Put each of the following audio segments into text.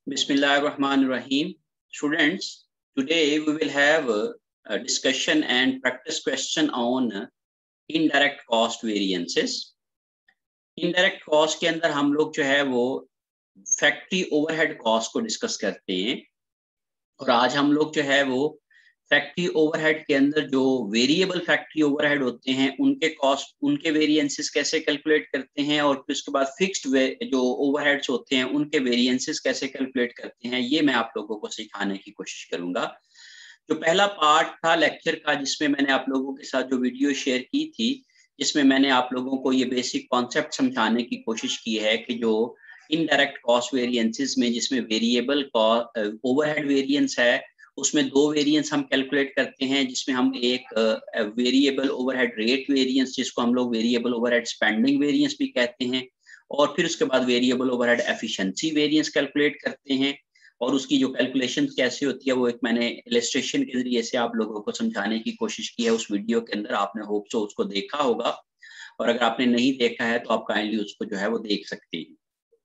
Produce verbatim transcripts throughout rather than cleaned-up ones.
Bismillahirrahmanirrahim. Students, today we will have a, a discussion and practice question on indirect cost variances. Indirect cost के अंदर हम लोग जो है वो फैक्ट्री ओवरहेड कॉस्ट को डिस्कस करते हैं और आज हम लोग जो है वो फैक्ट्री ओवरहेड के अंदर जो वेरिएबल फैक्ट्री ओवरहेड होते हैं उनके कॉस्ट उनके वेरिएंसेस कैसे कैलकुलेट करते हैं और फिर उसके बाद फिक्स्ड जो ओवरहेड्स होते हैं उनके वेरिएंसेस कैसे कैलकुलेट करते हैं, ये मैं आप लोगों को सिखाने की कोशिश करूंगा। जो पहला पार्ट था लेक्चर का जिसमें मैंने आप लोगों के साथ जो वीडियो शेयर की थी, जिसमें मैंने आप लोगों को ये बेसिक कॉन्सेप्ट समझाने की कोशिश की है कि जो इनडायरेक्ट कॉस्ट वेरिएंसेस में जिसमें वेरिएबल ओवरहेड वेरिएंस है उसमें दो वेरिएंस हम कैलकुलेट करते हैं, जिसमें हम एक वेरिएबल ओवरहेड रेट वेरिएंस जिसको हम लोग वेरिएबल ओवरहेड स्पेंडिंग वेरिएंस भी कहते हैं, और फिर उसके बाद variable overhead efficiency variance calculate करते हैं। और उसकी जो कैलकुलेशन कैसे होती है वो एक मैंने इलस्ट्रेशन के जरिए से आप लोगों को समझाने की कोशिश की है उस वीडियो के अंदर। आपने होप सो उसको देखा होगा, और अगर आपने नहीं देखा है तो आप काइंडली उसको जो है वो देख सकते हैं।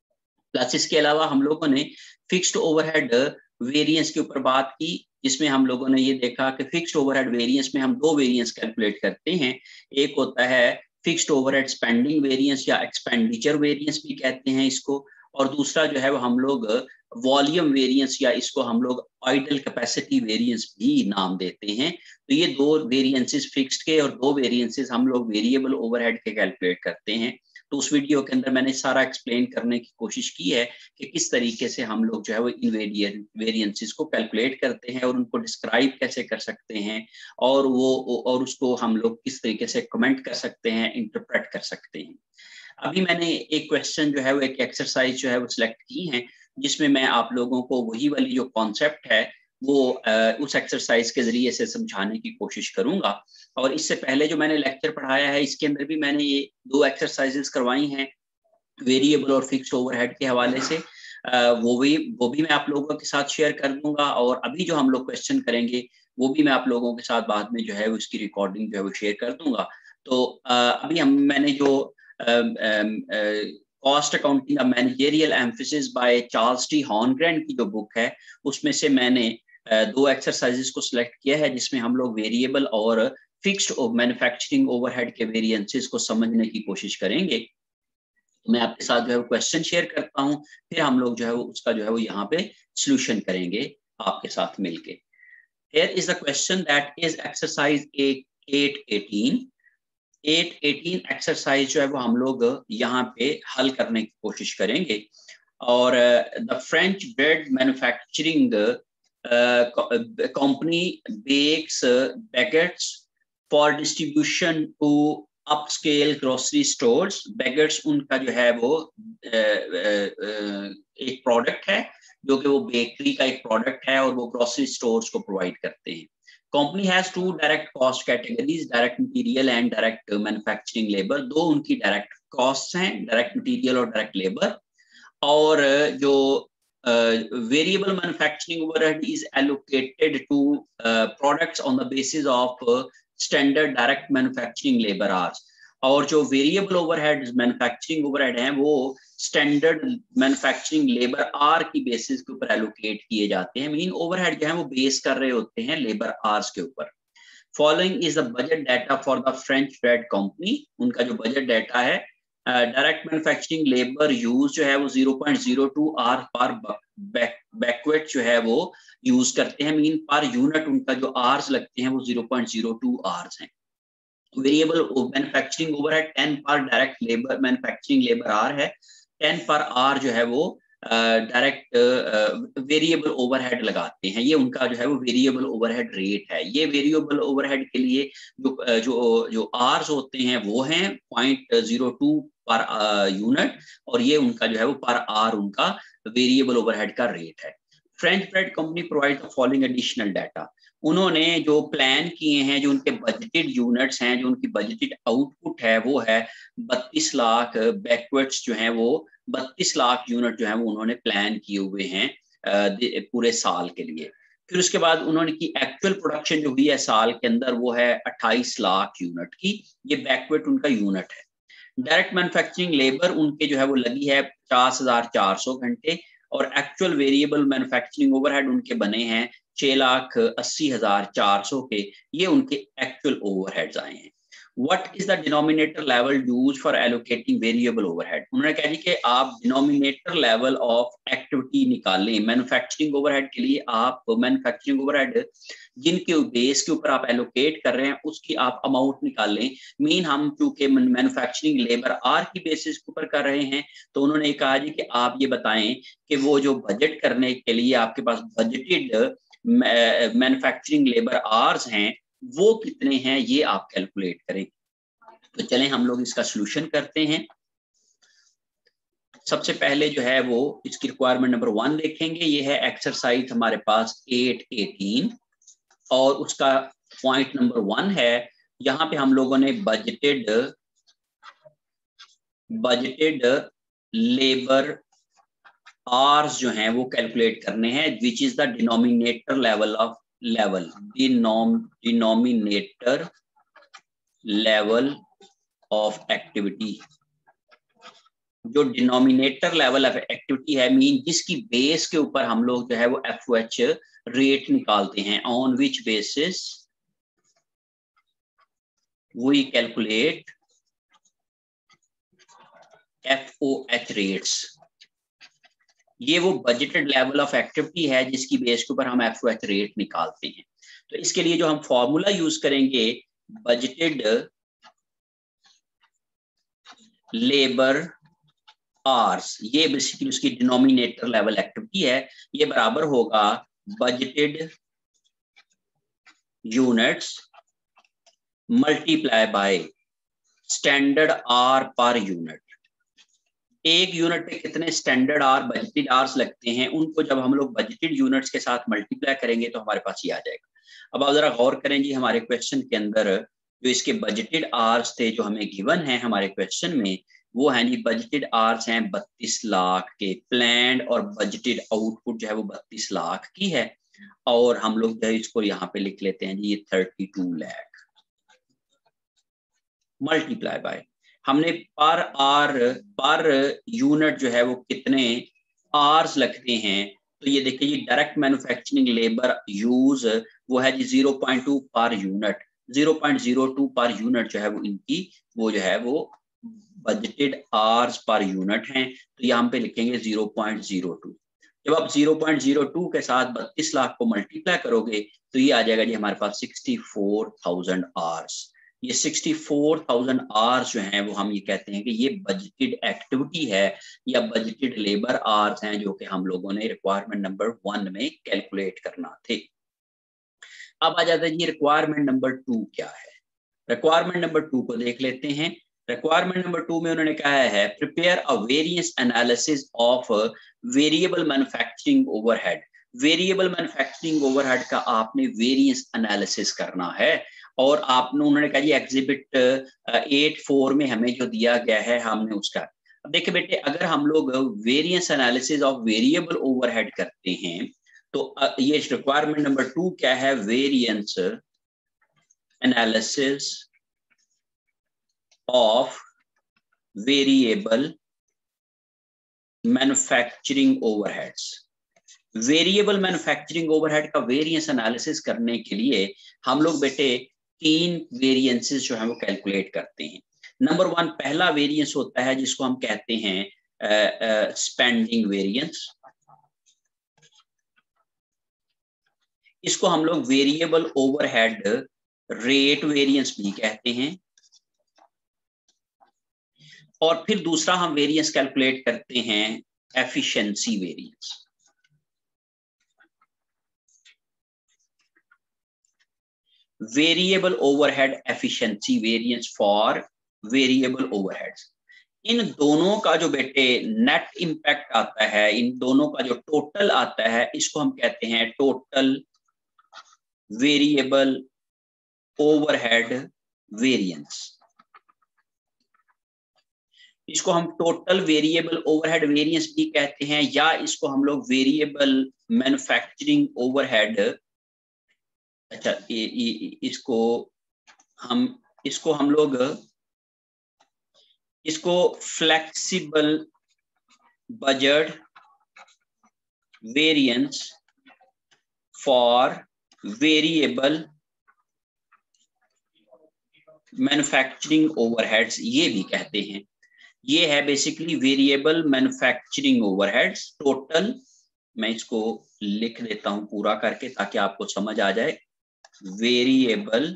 प्लस इसके अलावा हम लोगों ने फिक्स्ड ओवरहेड वेरिएंस के ऊपर बात की, जिसमें हम लोगों ने ये देखा कि फिक्स्ड ओवरहेड वेरिएंस में हम दो वेरिएंस कैलकुलेट करते हैं। एक होता है फिक्स्ड ओवरहेड स्पेंडिंग वेरिएंस या एक्सपेंडिचर वेरिएंस भी कहते हैं इसको, और दूसरा जो है वो हम लोग वॉल्यूम वेरिएंस या इसको हम लोग आइडल कैपेसिटी वेरिएंस भी नाम देते हैं। तो ये दो वेरिएंसेस फिक्स्ड के और दो वेरिएंसेस हम लोग वेरिएबल ओवरहेड के कैलकुलेट करते हैं। तो उस वीडियो के अंदर मैंने सारा एक्सप्लेन करने की कोशिश की है कि किस तरीके से हम लोग जो है वो इन वेरिएंसेस को कैलकुलेट करते हैं और उनको डिस्क्राइब कैसे कर सकते हैं, और वो और उसको हम लोग किस तरीके से कमेंट कर सकते हैं, इंटरप्रेट कर सकते हैं। अभी मैंने एक क्वेश्चन जो है वो एक एक्सरसाइज जो है वो सिलेक्ट की है, जिसमें मैं आप लोगों को वही वाली जो कॉन्सेप्ट है वो आ, उस एक्सरसाइज के जरिए से समझाने की कोशिश करूंगा। और इससे पहले जो मैंने लेक्चर पढ़ाया है इसके अंदर भी मैंने ये दो एक्सरसाइजेस करवाई हैं वेरिएबल और फिक्स्ड ओवरहेड के हवाले से। आ, वो भी वो भी मैं आप लोगों के साथ शेयर कर दूंगा, और अभी जो हम लोग क्वेश्चन करेंगे वो भी मैं आप लोगों के साथ बाद में जो है उसकी रिकॉर्डिंग जो है वो शेयर कर दूंगा। तो आ, अभी हम मैंने जो cost accounting managerial emphasis by Charles T Horngren की जो बुक है उसमें से मैंने दो एक्सरसाइजेस को सिलेक्ट किया है, जिसमें हम लोग वेरिएबल और फिक्स्ड मैन्युफैक्चरिंग ओवरहेड के वेरिएंसेस को समझने की कोशिश करेंगे। मैं आपके साथ जो है क्वेश्चन शेयर करता हूं, फिर हम लोग जो है उसका जो है वो यहाँ पे सॉल्यूशन करेंगे आपके साथ मिलके। Here is the question that is exercise eight eighteen. Eight eighteen exercise जो है वो हम लोग यहाँ पे हल करने की कोशिश करेंगे। और the French bread manufacturing company bakes baguettes for distribution to upscale grocery stores. Baguettes उनका जो है वो uh, uh, uh, एक प्रोडक्ट है जो कि वो बेकरी का एक प्रोडक्ट है और वो ग्रोसरी स्टोर्स को प्रोवाइड करते हैं। Company has two direct cost categories, direct material and direct manufacturing labour. दो उनकी डायरेक्ट कॉस्ट हैं, डायरेक्ट मटेरियल और डायरेक्ट लेबर। और जो variable manufacturing overhead is allocated to products on the basis of standard direct manufacturing labour hours. और जो variable overhead manufacturing overhead हैं वो स्टैंडर्ड मैन्युफैक्चरिंग लेबर आर की बेसिस के ऊपर एलोकेट किए जाते हैं। मीन ओवरहेड जो है वो बेस कर रहे होते हैं लेबर आर्स के ऊपर। Following is the budget data for the French bread company. उनका जो बजट डाटा है, डायरेक्ट मैन्युफैक्चरिंग लेबर यूज जो है वो zero point zero two hour per baguette जो है वो यूज करते हैं। मीन पर यूनिट उनका जो आर्स लगते हैं वो zero point zero two hours हैं। Variable manufacturing overhead ten per direct labour manufacturing labour hour है, टेन पर आर जो है वो डायरेक्ट वेरिएबल ओवरहेड लगाते हैं। ये उनका जो है वो वेरिएबल ओवरहेड रेट है। ये वेरिएबल ओवरहेड के लिए जो जो जो आर्स होते हैं वो हैं point zero two per unit, और ये उनका जो है वो पर आर उनका वेरिएबल ओवरहेड का रेट है। French bread company provide the following additional data. उन्होंने जो प्लान किए हैं, जो उनके बजटेड यूनिट्स हैं, जो उनकी बजटेड आउटपुट है वो है बत्तीस लाख बैकवर्ड्स जो हैं वो बत्तीस लाख यूनिट जो है वो उन्होंने प्लान किए हुए हैं पूरे साल के लिए। फिर उसके बाद उन्होंने की एक्चुअल प्रोडक्शन जो हुई है साल के अंदर वो है अट्ठाईस लाख यूनिट की। ये बैकवर्ड उनका यूनिट है। डायरेक्ट मैन्युफैक्चरिंग लेबर उनके जो है वो लगी है पचास हजार चार सौ घंटे, और एक्चुअल वेरिएबल मैन्युफैक्चरिंग ओवरहेड उनके बने हैं छह लाख अस्सी हजार चार सौ के, ये उनके एक्चुअल ओवरहेड्स आए हैं। What is the denominator level used for allocating variable overhead? उन्होंने कहा जी कि आप denominator level of activity निकालें मैन्युफैक्चरिंग ओवरहेड के लिए। आप मैन्युफैक्चरिंग ओवरहेड जिनके बेस के ऊपर आप एलोकेट कर रहे हैं उसकी आप अमाउंट निकालें। मीन हम चूंकि मैन्युफैक्चरिंग लेबर आर की बेसिस के ऊपर कर रहे हैं, तो उन्होंने कहा जी कि आप ये बताएं कि वो जो बजट करने के लिए आपके पास बजटेड मैन्युफैक्चरिंग लेबर आवर्स हैं वो कितने हैं, ये आप कैलकुलेट करें। तो चलें हम लोग इसका सॉल्यूशन करते हैं। सबसे पहले जो है वो इसकी रिक्वायरमेंट नंबर वन देखेंगे। ये है एक्सरसाइज हमारे पास एट एटीन और उसका पॉइंट नंबर वन है, यहाँ पे हम लोगों ने बजटेड बजटेड लेबर आवर्स जो हैं वो कैलकुलेट करने हैं, which is the denominator level of level denominator level of activity. जो डिनोमिनेटर लेवल ऑफ एक्टिविटी है मीन जिसकी बेस के ऊपर हम लोग जो है वो एफ ओ एच रेट निकालते हैं, on which basis we calculate F O H rates. ये वो बजटेड लेवल ऑफ एक्टिविटी है जिसकी बेस के ऊपर हम एफ ओ एच रेट निकालते हैं। तो इसके लिए जो हम फॉर्मूला यूज करेंगे, बजटेड लेबर आवर्स, ये बेसिकली उसकी डिनोमिनेटर लेवल एक्टिविटी है, ये बराबर होगा budgeted units multiply by standard hour per unit. एक यूनिट पे कितने स्टैंडर्ड आर बजटेड आवर्स लगते हैं, उनको जब हम लोग बजटेड यूनिट्स के साथ मल्टीप्लाई करेंगे तो हमारे पास ये आ जाएगा। अब आप जरा गौर करें जी, हमारे क्वेश्चन के अंदर जो इसके बजटेड आवर्स थे जो हमें गिवन है हमारे क्वेश्चन में, वो है जी बजटेड आवर्स हैं बत्तीस लाख के, प्लान्ड और बजटेड आउटपुट जो है वो बत्तीस लाख की है, और हम लोग जो है इसको यहाँ पे लिख लेते हैं जी ये thirty two lakh multiply by, हमने पर आर पर यूनिट जो है वो कितने आवर्स लगते हैं, तो ये देखिए ये डायरेक्ट मैन्युफैक्चरिंग लेबर यूज वो है जी zero point two per unit, zero point zero two per unit जो है वो इनकी वो जो है वो बजटेड आवर्स पर यूनिट हैं, तो यहाँ पे लिखेंगे ज़ीरो पॉइंट ज़ीरो टू। जब आप ज़ीरो पॉइंट ज़ीरो टू के साथ बत्तीस लाख को मल्टीप्लाई करोगे तो ये आ जाएगा जी हमारे पास सिक्सटी फोर थाउजेंड आवर्स। ये सिक्सटी फोर थाउजेंड आवर्स जो हैं वो हम ये कहते हैं कि ये बजटेड एक्टिविटी है या बजटेड लेबर आवर्स हैं जो कि हम लोगों ने रिक्वायरमेंट नंबर वन में कैलकुलेट करना थे। अब आ जाता है ये रिक्वायरमेंट नंबर टू क्या है। रिक्वायरमेंट नंबर टू को देख लेते हैं। रिक्वायरमेंट नंबर टू में उन्होंने कहा है prepare a variance analysis of variable manufacturing overhead. Variable manufacturing overhead का आपने वेरिएंस एनालिसिस करना है, और आपने उन्होंने कहा जी एग्जिबिट एट फोर में हमें जो दिया गया है हमने उसका। अब देखिए बेटे, अगर हम लोग variance analysis of variable overhead करते हैं तो ये रिक्वायरमेंट नंबर टू क्या है, variance analysis of variable manufacturing overheads. Variable manufacturing overhead का वेरिएंस एनालिसिस करने के लिए हम लोग बेटे तीन वेरिएंसेस जो है वो कैलकुलेट करते हैं। नंबर वन, पहला वेरिएंस होता है जिसको हम कहते हैं स्पेंडिंग वेरिएंस। इसको हम लोग वेरिएबल ओवरहेड रेट वेरिएंस भी कहते हैं। और फिर दूसरा हम वेरिएंस कैलकुलेट करते हैं efficiency variance. Variable overhead efficiency variance for variable overheads. इन दोनों का जो बेटे नेट इंपैक्ट आता है, इन दोनों का जो टोटल आता है, इसको हम कहते हैं टोटल वेरिएबल ओवरहेड वेरिएंस। इसको हम टोटल वेरिएबल ओवरहेड वेरिएंस भी कहते हैं, या इसको हम लोग वेरिएबल मैन्युफैक्चरिंग ओवरहेड, अच्छा ये, ये, इसको हम इसको हम लोग इसको flexible budget variance for variable manufacturing overheads, ये भी कहते हैं। ये है basically variable manufacturing overheads total. मैं इसको लिख देता हूं पूरा करके ताकि आपको समझ आ जाए। Variable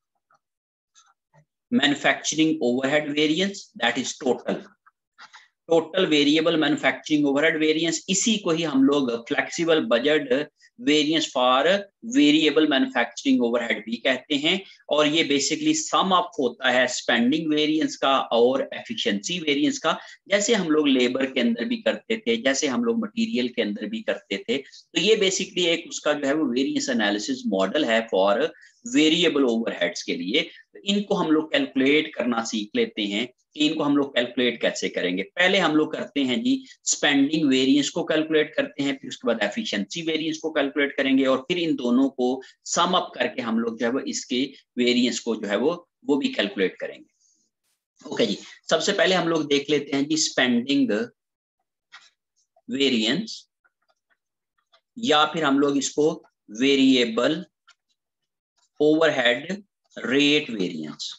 manufacturing overhead variance, that is total total variable manufacturing overhead variance. इसी को ही हम लोग flexible budget variance for variable manufacturing overhead भी कहते हैं। और ये बेसिकली सम अप होता है स्पेंडिंग वेरिएंस का और एफिशिएंसी वेरिएंस का, जैसे हम लोग लेबर के अंदर भी करते थे, जैसे हम लोग मटेरियल के अंदर भी करते थे। तो ये बेसिकली एक उसका जो है वो वेरिएंस एनालिसिस मॉडल है फॉर वेरिएबल ओवरहेड्स के लिए। इनको हम लोग कैलकुलेट करना सीख लेते हैं कि इनको हम लोग कैलकुलेट कैसे करेंगे। पहले हम लोग करते हैं जी स्पेंडिंग वेरिएंस को कैलकुलेट करते हैं, फिर उसके बाद एफिशिएंसी वेरिएंस को कैलकुलेट करेंगे और फिर इन दोनों को सम अप करके हम लोग जो है वो इसके वेरिएंस को जो है वो वो भी कैलकुलेट करेंगे। ओके जी, सबसे पहले हम लोग देख लेते हैं जी स्पेंडिंग वेरिएंस, या फिर हम लोग इसको variable overhead rate variance.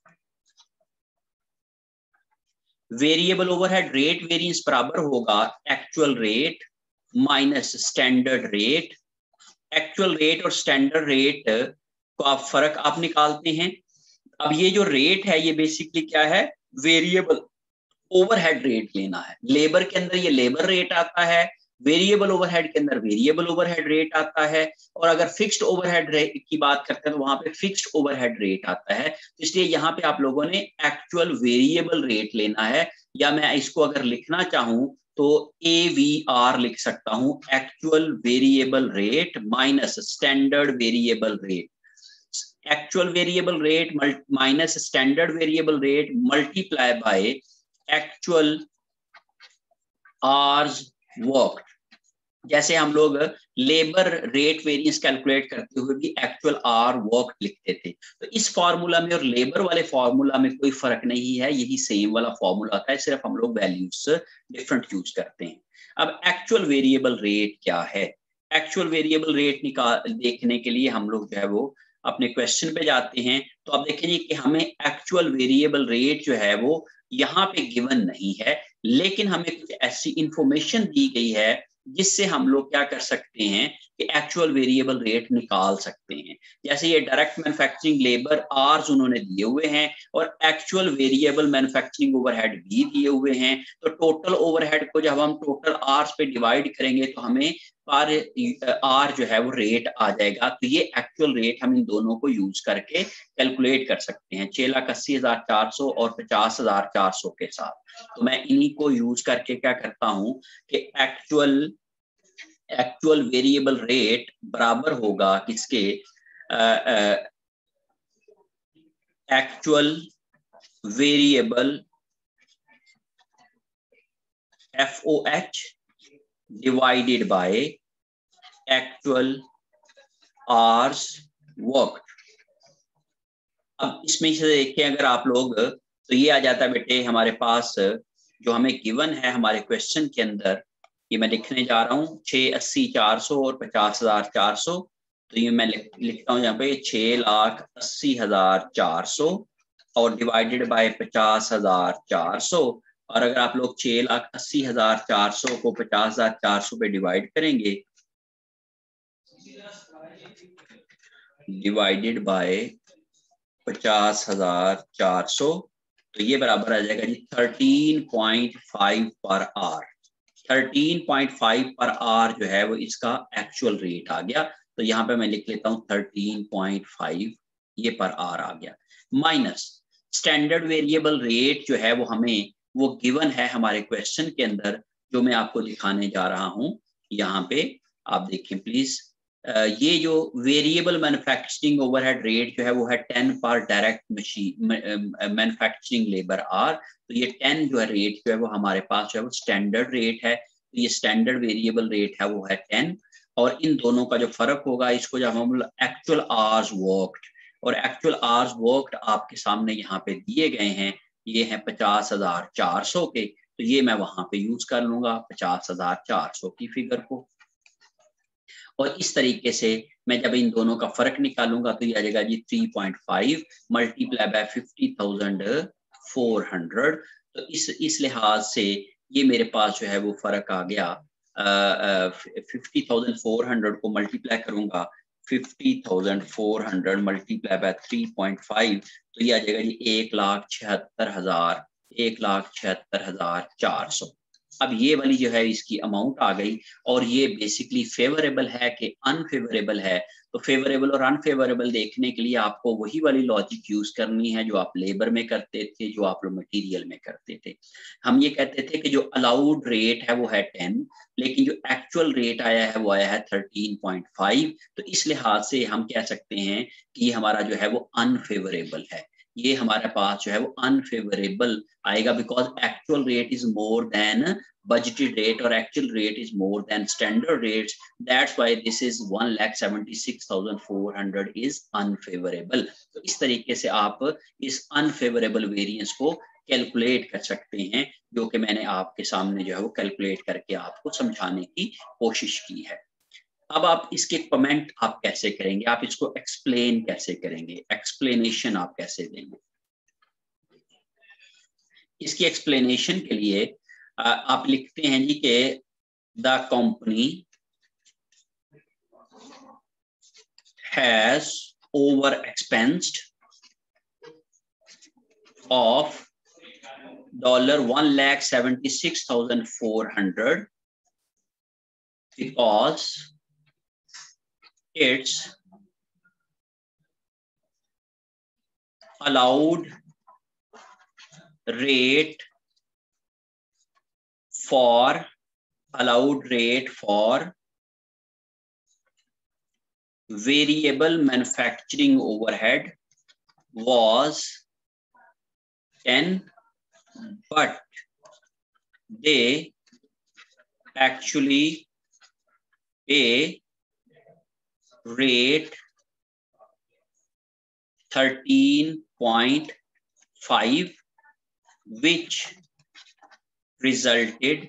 Variable overhead rate variance बराबर होगा actual rate minus standard rate. Actual rate और स्टैंडर्ड रेट को आप फर्क आप निकालते हैं। अब ये जो रेट है ये बेसिकली क्या है, वेरिएबल ओवरहेड रेट लेना है। लेबर के अंदर ये लेबर रेट आता है, वेरिएबल ओवरहेड के अंदर वेरिएबल ओवरहेड रेट आता है, और अगर फिक्स्ड ओवरहेड रेट की बात करते हैं तो वहां पे फिक्स्ड ओवरहेड रेट आता है। तो इसलिए यहाँ पे आप लोगों ने एक्चुअल वेरिएबल रेट लेना है, या मैं इसको अगर लिखना चाहूं तो ए वी आर लिख सकता हूं, actual variable rate minus standard variable rate. Actual variable rate minus standard variable rate multiply by actual hours work. जैसे हम लोग लेबर रेट वेरिएंस कैलकुलेट करते हुए भी एक्चुअल आवर वर्क लिखते थे, तो इस फॉर्मूला में और लेबर वाले फॉर्मूला में कोई फर्क नहीं है, यही सेम वाला फॉर्मूला होता है, सिर्फ हम लोग वैल्यूज डिफरेंट यूज करते हैं। अब एक्चुअल वेरिएबल रेट क्या है? एक्चुअल वेरिएबल रेट निकाल देखने के लिए हम लोग जो है वो अपने क्वेश्चन पे जाते हैं। तो आप देखेंगे कि हमें एक्चुअल वेरिएबल रेट जो है वो यहाँ पे गिवन नहीं है, लेकिन हमें कुछ ऐसी इंफॉर्मेशन दी गई है जिससे हम लोग क्या कर सकते हैं कि एक्चुअल वेरिएबल रेट निकाल सकते हैं। जैसे ये डायरेक्ट मैन्युफैक्चरिंग लेबर आवर्स उन्होंने दिए हुए हैं और एक्चुअल वेरिएबल मैन्युफैक्चरिंग ओवरहेड भी दिए हुए हैं। तो टोटल ओवरहेड को जब हम टोटल आवर्स पे डिवाइड करेंगे तो हमें पर आर जो है वो रेट आ जाएगा। तो ये एक्चुअल रेट हम इन दोनों को यूज करके कैलकुलेट कर सकते हैं, छह लाख अस्सी हजार चार सौ और पचास हजार चार सौ के साथ। तो मैं इन्हीं को यूज करके क्या करता हूं कि एक्चुअल एक्चुअल वेरिएबल रेट बराबर होगा किसके, actual variable F O H divided by actual hours work. अब इसमें से देखिए अगर आप लोग तो ये आ जाता है बेटे हमारे पास जो हमें गिवन है हमारे क्वेश्चन के अंदर, ये मैं लिखने जा रहा हूँ छः अस्सी चार सौ और पचास हजार चार सौ। तो ये मैं लिख, लिखता हूँ यहाँ पे छः लाख अस्सी हजार चार सौ और डिवाइडेड बाय पचास हजार चार सौ। और अगर आप लोग छः लाख अस्सी हजार चार सौ को पचास हजार चार सौ पे डिवाइड करेंगे, डिवाइडेड बाय पचास हजार चार सौ, तो ये बराबर आ जाएगा जी thirteen point five per hour. Thirteen point five per hour जो है वो इसका एक्चुअल रेट आ गया। तो यहाँ पे मैं लिख लेता हूँ थर्टीन पॉइंट फाइव, ये पर आवर आ गया, माइनस स्टैंडर्ड वेरिएबल रेट जो है वो हमें वो गिवन है हमारे क्वेश्चन के अंदर, जो मैं आपको दिखाने जा रहा हूँ। यहाँ पे आप देखें प्लीज, ये जो वेरिएबल मैन्युफैक्चरिंग ओवरहेड रेट जो है वो है ten per direct machine manufacturing labour hour. तो ये टेन जो है रेट जो है वो हमारे पास जो है वो स्टैंडर्ड रेट है। तो ये स्टैंडर्ड वेरिएबल रेट है वो है टेन, और इन दोनों का जो फर्क होगा इसको जब हम एक्चुअल आवर्स वर्कड, और एक्चुअल आवर्स वर्कड आपके सामने यहाँ पे दिए गए हैं, ये हैं पचास हजार चार सौ के। तो ये मैं वहां पे यूज कर लूंगा पचास हजार चार सौ की फिगर को। और इस तरीके से मैं जब इन दोनों का फर्क निकालूंगा तो ये आ जाएगा जी three point five multiply by fifty thousand four hundred. तो इस इस लिहाज से ये मेरे पास जो है वो फर्क आ गया, फिफ्टी थाउजेंड फोर हंड्रेड को मल्टीप्लाई करूंगा fifty thousand four hundred multiply by three point five, तो ये आ जाएगा जी एक लाख छिहत्तर हजार एक लाख छिहत्तर हजार चार सौ। अब ये वाली जो है इसकी अमाउंट आ गई, और ये बेसिकली फेवरेबल है कि अनफेवरेबल है। तो फेवरेबल और अनफेवरेबल देखने के लिए आपको वही वाली लॉजिक यूज करनी है जो आप लेबर में करते थे, जो आप लोग मटेरियल में करते थे। हम ये कहते थे कि जो अलाउड रेट है वो है टेन, लेकिन जो एक्चुअल रेट आया है वो आया है थर्टीन पॉइंट फाइव। तो इस लिहाज से हम कह सकते हैं कि ये हमारा जो है वो अनफेवरेबल है, ये हमारे पास जो है वो अनफेवरेबल आएगा, because actual rate is more than budgeted rate or actual rate is more than standard rates. That's why this is one lakh seventy-six thousand four hundred is unfavorable. तो इस तरीके से आप इस unfavorable variance को calculate कर सकते हैं, जो कि मैंने आपके सामने जो है वो कैलकुलेट करके आपको समझाने की कोशिश की है। अब आप इसके कमेंट आप कैसे करेंगे, आप इसको एक्सप्लेन कैसे करेंगे, एक्सप्लेनेशन आप कैसे देंगे? इसकी एक्सप्लेनेशन के लिए आप लिखते हैं जी के the company has over expensed of dollar one lakh seventy six thousand four hundred because it's allowed rate for allowed rate for variable manufacturing overhead was ten, but they actually pay rate thirteen point five, which resulted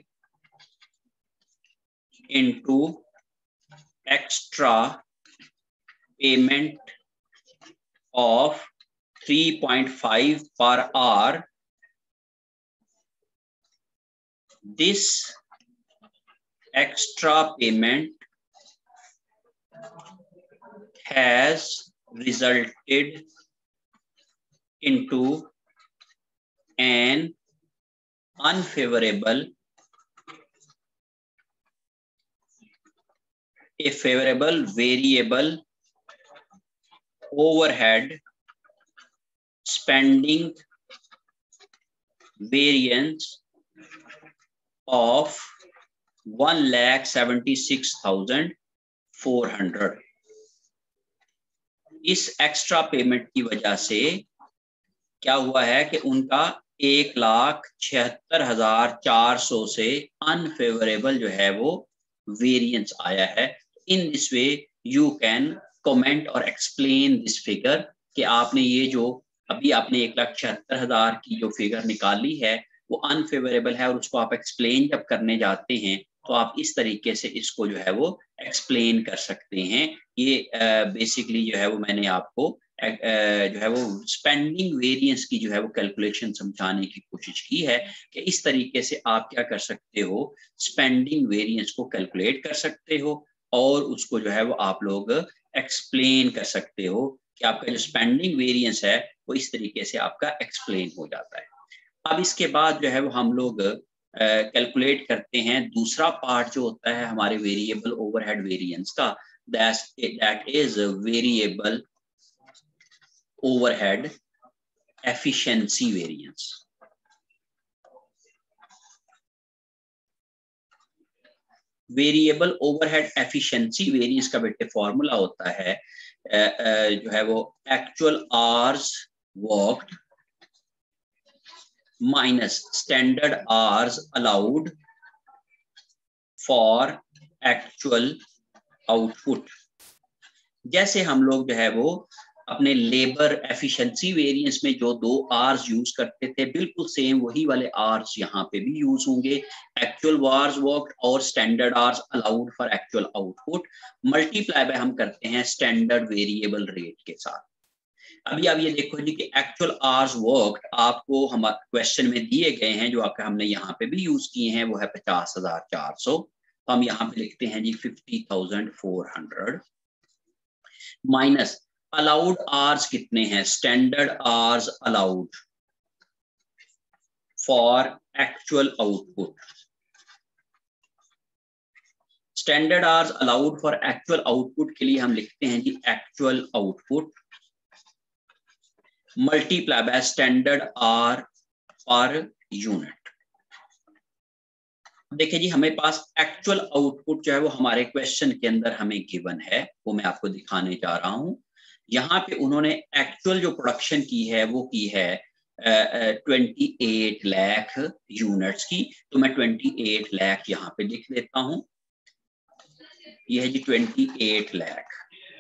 into extra payment of three point five per hour. This extra payment has resulted into an unfavorable a favorable variable overhead spending variance of one lakh seventy six thousand four hundred। इस extra payment की वजह से क्या हुआ है कि उनका एक लाख छिहत्तर हजार चार सौ से अनफेवरेबल जो है वो वेरिएंस आया है। In this way you can comment और एक्सप्लेन दिस फिगर, कि आपने ये जो अभी आपने एक लाख छिहत्तर हजार की जो फिगर निकाली है वो अनफेवरेबल है, और उसको आप एक्सप्लेन जब करने जाते हैं तो आप इस तरीके से इसको जो है वो एक्सप्लेन कर सकते हैं। ये बेसिकली uh, जो है वो मैंने आपको uh, जो है वो स्पेंडिंग वेरिएंस की जो है वो कैलकुलेशन समझाने की कोशिश की है, कि इस तरीके से आप क्या कर सकते हो, स्पेंडिंग वेरिएंस को कैलकुलेट कर सकते हो और उसको जो है वो आप लोग एक्सप्लेन कर सकते हो, कि आपका जो स्पेंडिंग वेरिएंस है वो इस तरीके से आपका एक्सप्लेन हो जाता है। अब इसके बाद जो है वो हम लोग कैलकुलेट uh, करते हैं दूसरा पार्ट जो होता है हमारे वेरिएबल ओवरहेड वेरिएंस का, that is variable overhead efficiency variance. Variable overhead efficiency variance का बेटे फॉर्मूला होता है uh, uh, जो है वो actual hours worked minus standard hours allowed for actual output। जैसे हम लोग जो है वो अपने लेबर एफिशिएंसी वेरिएंस में जो दो आर्स यूज करते थे, बिल्कुल सेम वही वाले आर्स यहाँ पे भी यूज होंगे। एक्चुअल आवर्स वर्क्ड और standard hours allowed for actual output, multiply by हम करते हैं स्टैंडर्ड वेरिएबल रेट के साथ। अभी आप ये देखो जी कि एक्चुअल आवर्स वर्क्ड आपको हमारे क्वेश्चन में दिए गए हैं, जो आपका हमने यहाँ पे भी यूज किए हैं, वो है पचास हजार चार सौ। तो हम यहाँ पे लिखते हैं जी fifty thousand four hundred minus allowed hours कितने हैं, standard hours allowed for actual output. Standard hours allowed for actual output के लिए हम लिखते हैं जी actual output multiply by standard hour per unit. देखिए जी हमें पास एक्चुअल आउटपुट जो है वो हमारे क्वेश्चन के अंदर हमें गिवन है, वो मैं आपको दिखाने जा रहा हूं। यहाँ पे उन्होंने एक्चुअल जो प्रोडक्शन की है वो की है ट्वेंटी एट लाख यूनिट्स की। तो मैं ट्वेंटी एट लाख यहाँ पे लिख देता हूं, ये है जी twenty eight lakh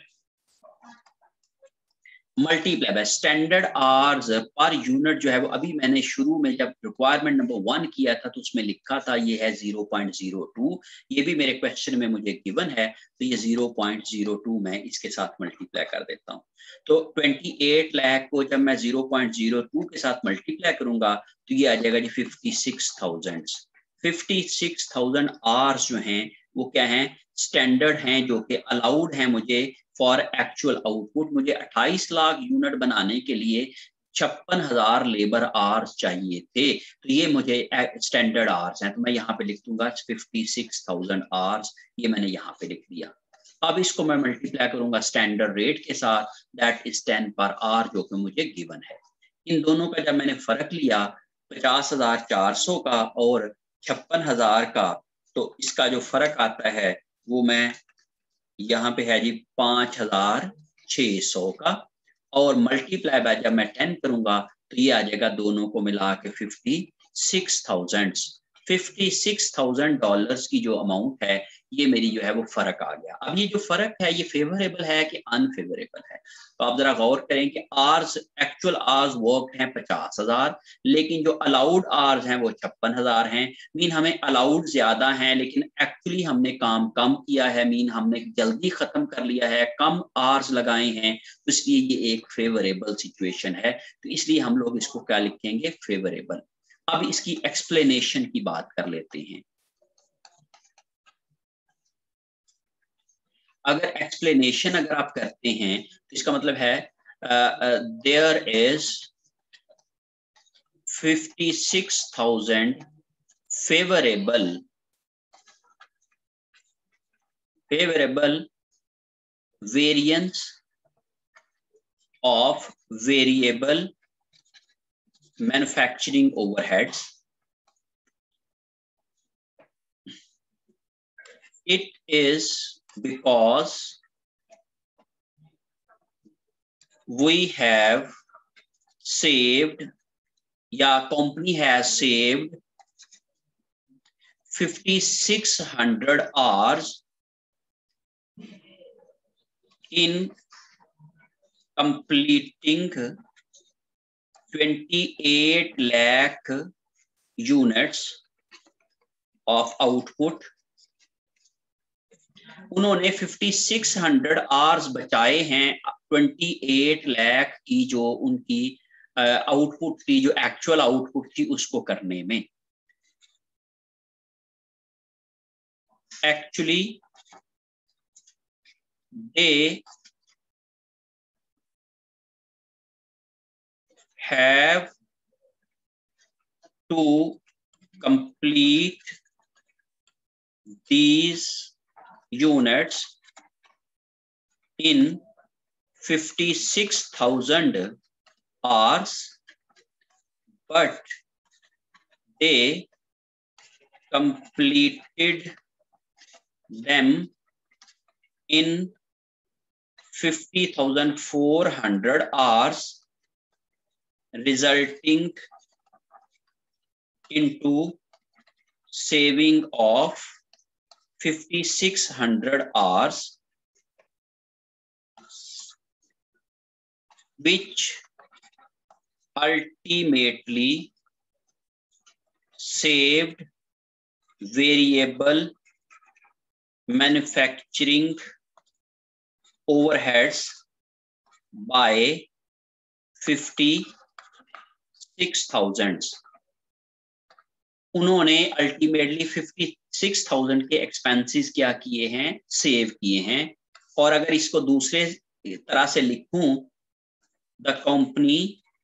multiply by standard hours per unit जो है वो अभी मैंने शुरू में जब रिक्वायरमेंट नंबर वन किया था तो उसमें लिखा था ये है ज़ीरो पॉइंट ज़ीरो टू, ये भी मेरे क्वेश्चन में मुझे गिवन है, तो ये ज़ीरो पॉइंट ज़ीरो टू मैं इसके साथ मल्टीप्लाई कर देता हूँ। तो ट्वेंटी एट लाख को जब मैं ज़ीरो पॉइंट ज़ीरो टू के साथ मल्टीप्लाई करूंगा तो ये आ जाएगा जी fifty six thousand. Fifty six thousand hours जो हैं वो क्या हैं, स्टैंडर्ड हैं, जो कि अलाउड हैं मुझे फॉर एक्चुअल आउटपुट। मुझे अट्ठाईस लाख यूनिट बनाने के लिए छप्पन हजार लेबर आवर्स चाहिए थे, तो ये मुझे स्टैंडर्ड आवर्स हैं, तो मैं यहाँ पे लिख दूंगा फिफ्टी सिक्स थाउजेंड आवर्स, ये मैंने यहाँ पे लिख दिया। अब इसको मैं मल्टीप्लाई करूंगा स्टैंडर्ड रेट के साथ, that is ten per hour, जो कि मुझे गिवन है। इन दोनों का जब मैंने फर्क लिया पचास हजार चार सौ का और छप्पन हजार का, तो इसका जो फर्क आता है वो मैं यहाँ पे है जी पांच हजार छह सौ का, और मल्टीप्लाई बाय जब मैं टेन करूंगा तो ये आ जाएगा दोनों को मिला के fifty six thousand fifty six thousand dollars की जो अमाउंट है, ये मेरी जो है वो फर्क आ गया। अब ये जो फर्क है ये फेवरेबल है कि अनफेवरेबल है, तो आप जरा गौर करें कि आर्स एक्चुअल आर्स वर्क हैं पचास हजार, लेकिन जो अलाउड आर्स हैं वो छप्पन हजार हैं। मीन हमें अलाउड ज्यादा हैं लेकिन एक्चुअली हमने काम कम किया है, मीन हमने जल्दी खत्म कर लिया है, कम आर्स लगाए हैं, तो इसलिए ये एक फेवरेबल सिचुएशन है, तो इसलिए हम लोग इसको क्या लिखेंगे, फेवरेबल। अब इसकी एक्सप्लेनेशन की बात कर लेते हैं। अगर एक्सप्लेनेशन अगर आप करते हैं तो इसका मतलब है there is fifty six thousand favourable favourable variance of variable manufacturing overheads. It is because we have saved, या company has saved fifty-six hundred hours in completing twenty-eight lakh units of output। उन्होंने छप्पन सौ hours बचाए हैं अट्ठाईस लाख की जो उनकी आउटपुट थी, जो एक्चुअल आउटपुट थी उसको करने में। Actually they have to complete these units in fifty-six thousand hours, but they completed them in fifty thousand four hundred hours, resulting into saving of fifty-six hundred hours which ultimately saved variable manufacturing overheads by fifty-six thousand. उन्होंने ultimately छप्पन हज़ार के expenses क्या किए हैं, save किए हैं। और अगर इसको दूसरे तरह से लिखूं, the company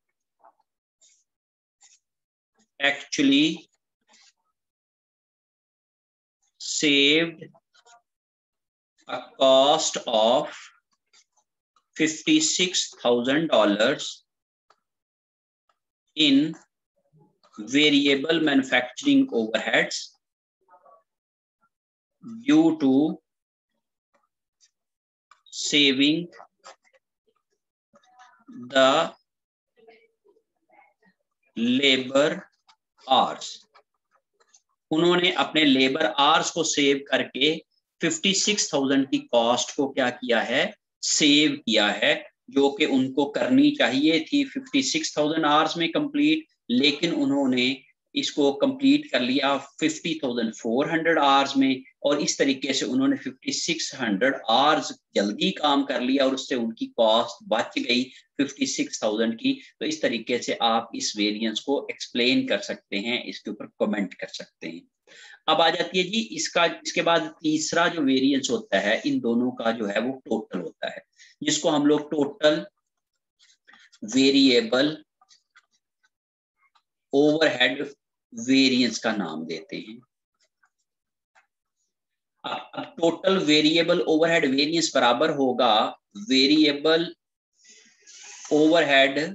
actually saved a cost of fifty-six thousand dollars in variable manufacturing overheads due to saving the labor hours. उन्होंने अपने लेबर आवर्स को सेव करके छप्पन हज़ार की कॉस्ट को क्या किया है, सेव किया है, जो कि उनको करनी चाहिए थी छप्पन हज़ार आवर्स में कंप्लीट, लेकिन उन्होंने इसको कंप्लीट कर लिया पचास हज़ार चार सौ आवर्स में। और इस तरीके से उन्होंने छप्पन सौ आवर्स जल्दी काम कर लिया और उससे उनकी कॉस्ट बच गई छप्पन हज़ार की। तो इस तरीके से आप इस वेरिएंस को एक्सप्लेन कर सकते हैं, इसके ऊपर कमेंट कर सकते हैं। अब आ जाती है जी इसका, इसके बाद तीसरा जो वेरिएंस होता है इन दोनों का जो है वो टोटल होता है, जिसको हम लोग टोटल वेरिएबल ओवरहेड वेरिएंस का नाम देते हैं। अब टोटल वेरिएबल ओवरहेड वेरिएंस बराबर होगा variable overhead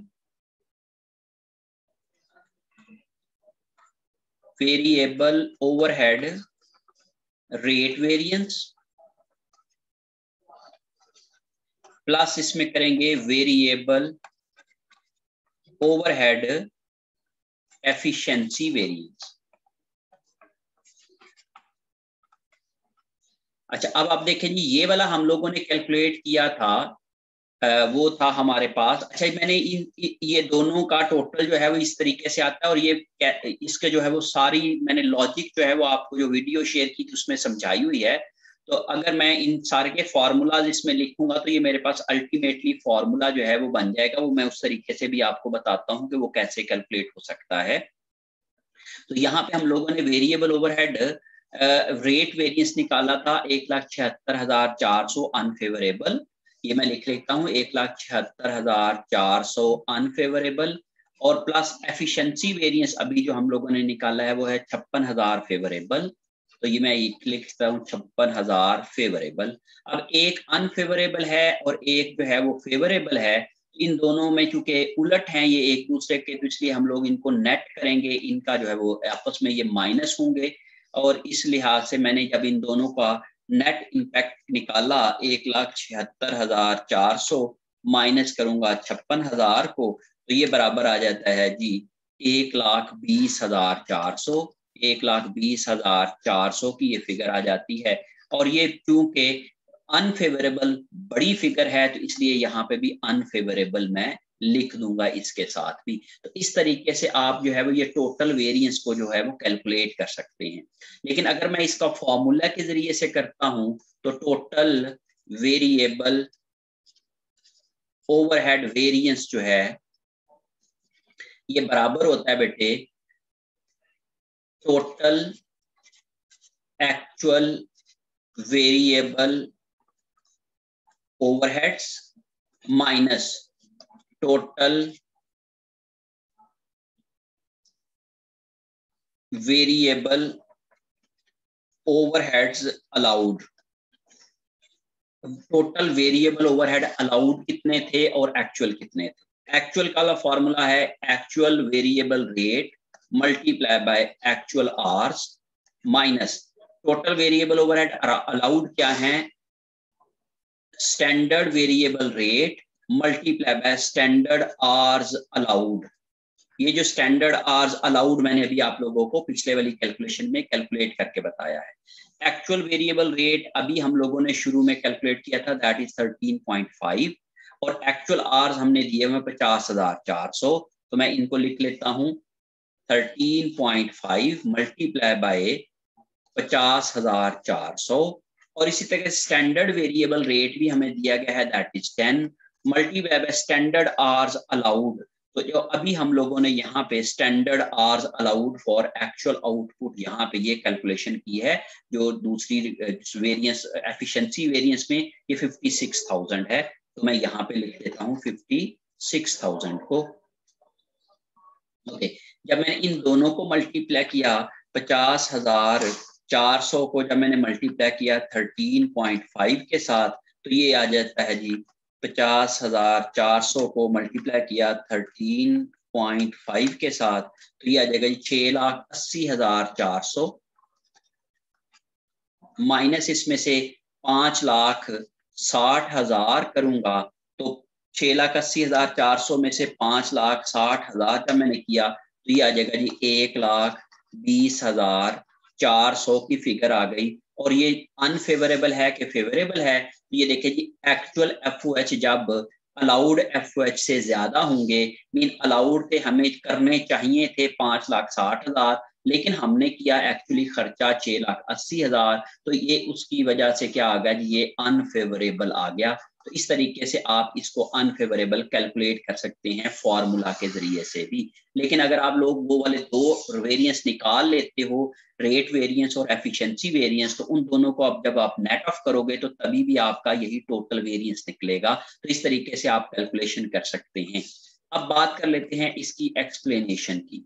variable overhead rate variance plus इसमें करेंगे वेरिएबल ओवरहेड एफिशिएंसी वेरिएंस। अच्छा, अब आप देखें जी ये वाला हम लोगों ने कैलकुलेट किया था, वो था हमारे पास। अच्छा, मैंने इन ये दोनों का टोटल जो है वो इस तरीके से आता है और ये इसके जो है वो सारी मैंने लॉजिक जो है वो आपको जो वीडियो शेयर की थी उसमें समझाई हुई है। तो अगर मैं इन सारे के फार्मूलाज इसमें लिखूंगा तो ये मेरे पास अल्टीमेटली फार्मूला जो है वो बन जाएगा। वो मैं उस तरीके से भी आपको बताता हूँ कि वो कैसे कैलकुलेट हो सकता है। तो यहाँ पे हम लोगों ने वेरिएबल ओवरहेड रेट वेरिएंस निकाला था एक लाख छिहत्तर हजार चार सौ अनफेवरेबल। ये मैं लिख लेता हूँ, एक लाख छिहत्तर हजार चार सौ अनफेवरेबल और प्लस एफिशिएंसी वेरिएंस अभी जो हम लोगों ने निकाला है वो है छप्पन हजार फेवरेबल। तो ये मैं लिखता हूँ छप्पन हजार फेवरेबल। अब एक अनफेवरेबल है और एक जो है वो फेवरेबल है, इन दोनों में चूंकि उलट हैं ये एक दूसरे के, तो इसलिए हम लोग इनको नेट करेंगे, इनका जो है वो आपस में ये माइनस होंगे। और इस लिहाज से मैंने जब इन दोनों का नेट इम्पैक्ट निकाला एक लाख छिहत्तर हजार चार सौ माइनस करूंगा छप्पन हजार को, तो ये बराबर आ जाता है जी एक लाख बीस हजार चार सौ। एक लाख बीस हजार चार सौ की ये फिगर आ जाती है। और ये क्योंकि अनफेवरेबल बड़ी फिगर है तो इसलिए यहाँ पे भी अनफेवरेबल मैं लिख दूंगा इसके साथ भी। तो इस तरीके से आप जो है वो ये टोटल वेरिएंस को जो है वो कैलकुलेट कर सकते हैं। लेकिन अगर मैं इसका फॉर्मूला के जरिए से करता हूं तो टोटल वेरिएबल ओवरहेड वेरिएंस जो है ये बराबर होता है बेटे total actual variable overheads minus total variable overheads allowed. Total variable overhead allowed कितने थे और एक्चुअल कितने थे। एक्चुअल का फॉर्मूला है actual variable rate multiply by actual hours minus total variable overhead allowed क्या है, standard variable rate multiply by standard hours allowed. ये जो स्टैंडर्ड आवर्स अलाउड मैंने अभी आप लोगों को पिछले वाली कैलकुलेशन में कैलकुलेट करके बताया है। एक्चुअल वेरिएबल रेट अभी हम लोगों ने शुरू में कैलकुलेट किया था, that is thirteen point five. और एक्चुअल आवर्स हमने दिए हुए पचास हजार चार सौ, तो मैं इनको लिख लेता हूँ thirteen point five multiply by पचास हजार चार सौ, और इसी तरह स्टैंडर्ड वेरिएबल रेट भी हमें दिया गया है, that is ten multiply by standard hours allowed. तो जो अभी हम लोगों ने यहाँ पे standard hours allowed for actual output यहाँ पे ये कैलकुलेशन की है, जो दूसरी वेरिएंस एफिशिएंसी वेरिएंस में ये फिफ्टी सिक्स थाउजेंड है, तो मैं यहाँ पे लिख देता हूँ फिफ्टी सिक्स थाउजेंड को। ओके, जब मैंने इन दोनों को मल्टीप्लाई किया, पचास हजार चार सौ को जब मैंने मल्टीप्लाई किया थर्टीन पॉइंट फाइव के साथ, तो ये आ जाता है जी पचास हजार चार सौ को मल्टीप्लाई किया थर्टीन पॉइंट फाइव के साथ, तो ये आ जाएगा जी छह लाख अस्सी हजार चार सौ, माइनस इसमें से पांच लाख साठ हजार करूंगा, तो छह लाख अस्सी हजार चार सौ में से पांच लाख साठ हजार जब मैंने किया, तो ये आ जाएगा जी एक लाख बीस हजार चार सौ की फिगर आ गई। और ये अनफेवरेबल है कि फेवरेबल है, तो ये देखिए जी एक्चुअल एफ ओ एच जब अलाउड एफ ओ एच से ज्यादा होंगे, मीन अलाउड थे हमें करने चाहिए थे पांच लाख साठ हजार, लेकिन हमने किया एक्चुअली खर्चा छह लाख अस्सी हजार, तो ये उसकी वजह से क्या आ गया जी, ये अनफेवरेबल आ गया। तो इस तरीके से आप इसको अनफेवरेबल कैलकुलेट कर सकते हैं फॉर्मूला के जरिए से भी। लेकिन अगर आप लोग वो वाले दो वेरिएंस निकाल लेते हो, रेट वेरिएंस और एफिशिएंसी वेरिएंस, तो उन दोनों को आप जब आप नेट ऑफ करोगे तो तभी भी आपका यही टोटल वेरिएंस निकलेगा। तो इस तरीके से आप कैलकुलेशन कर सकते हैं। अब बात कर लेते हैं इसकी एक्सप्लेनेशन की।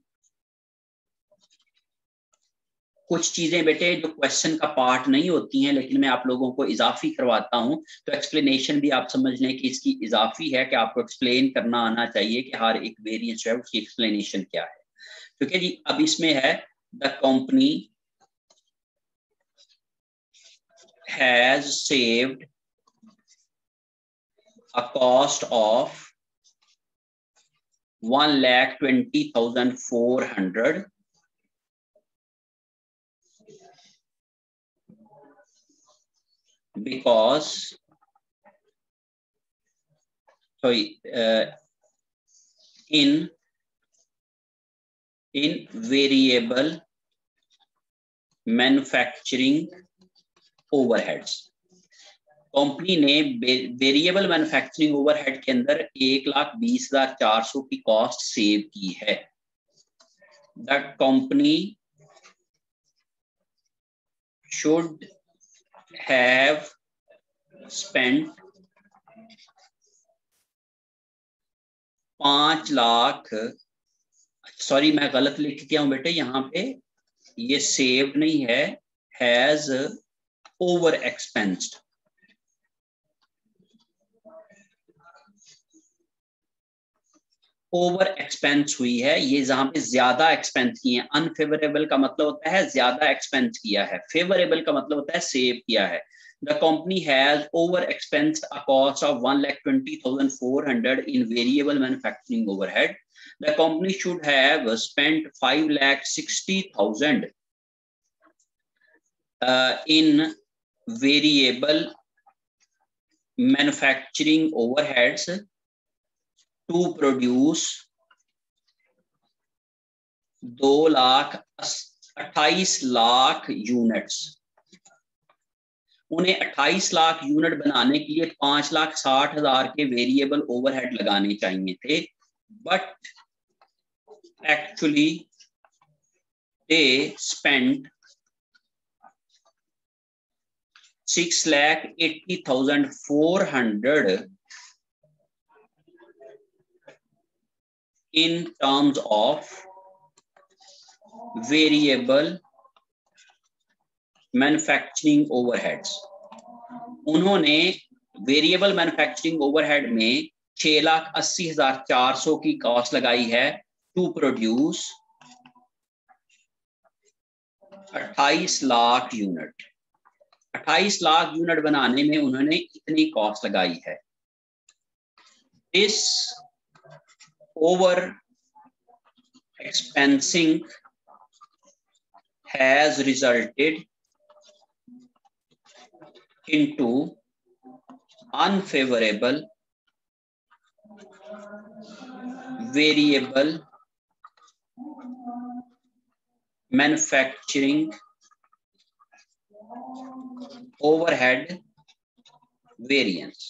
कुछ चीजें बेटे जो क्वेश्चन का पार्ट नहीं होती हैं, लेकिन मैं आप लोगों को इजाफी करवाता हूं, तो एक्सप्लेनेशन भी आप समझ लें कि इसकी इजाफी है कि आपको एक्सप्लेन करना आना चाहिए कि हर एक वेरिएंस है उसकी एक्सप्लेनेशन क्या है। ठीक है जी, अब इसमें है the company has saved a cost of one lakh twenty thousand four hundred because sorry uh, in in variable manufacturing overheads, company ने वेरिएबल मैन्युफैक्चरिंग ओवरहेड के अंदर एक लाख बीस हजार चार सौ की कॉस्ट सेव की है। The company should have spent पांच लाख, सॉरी मैं गलत लिख के हूं बेटे, यहाँ पे ये सेव नहीं है, has over expensed. Over expense हुई है, ये जहां पे ज्यादा एक्सपेंस किए हैं। अनफेवरेबल का मतलब होता है ज्यादा एक्सपेंस किया है, फेवरेबल का मतलब होता है सेव किया है। The company has over expensed a cost of one lakh twenty thousand four hundred in variable manufacturing overhead. The company should have spent five lakh sixty thousand uh, in variable manufacturing overheads to produce दो लाख अट्ठाईस lakh units. उन्हें अट्ठाईस lakh unit बनाने के लिए पांच लाख साठ हजार के वेरिएबल ओवरहेड लगाने चाहिए थे, but actually they spend six lakh eighty thousand four hundred in terms of variable manufacturing overheads। उन्होंने वेरिएबल मैन्युफैक्चरिंग ओवरहेड में छह लाख अस्सी हजार चार सौ की कॉस्ट लगाई है टू प्रोड्यूस अट्ठाईस लाख यूनिट। अट्ठाईस लाख यूनिट बनाने में उन्होंने इतनी कॉस्ट लगाई है। इस over expensing has resulted into unfavorable variable manufacturing overhead variance.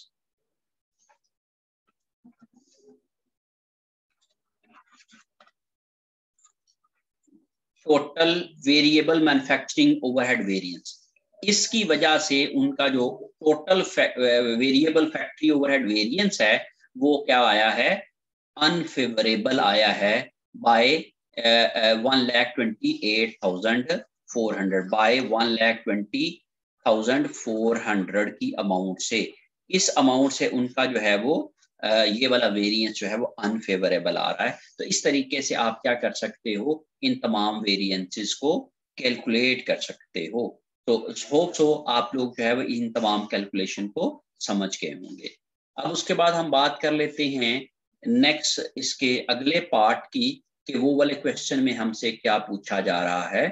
Total variable manufacturing overhead variance, इसकी वजह से उनका जो total variable factory overhead variance है वो क्या आया है, अनफेवरेबल आया है by one lakh twenty eight thousand four hundred by one lakh twenty thousand four hundred की अमाउंट से। इस अमाउंट से उनका जो है वो Uh, ये वाला वेरिएंस जो है वो अनफेवरेबल आ रहा है। तो इस तरीके से आप क्या कर सकते हो, इन तमाम वेरिएंसेस को कैलकुलेट कर सकते हो। तो होप सो आप लोग जो है वो इन तमाम कैलकुलेशन को समझ गए होंगे। अब उसके बाद हम बात कर लेते हैं नेक्स्ट इसके अगले पार्ट की, कि वो वाले क्वेश्चन में हमसे क्या पूछा जा रहा है।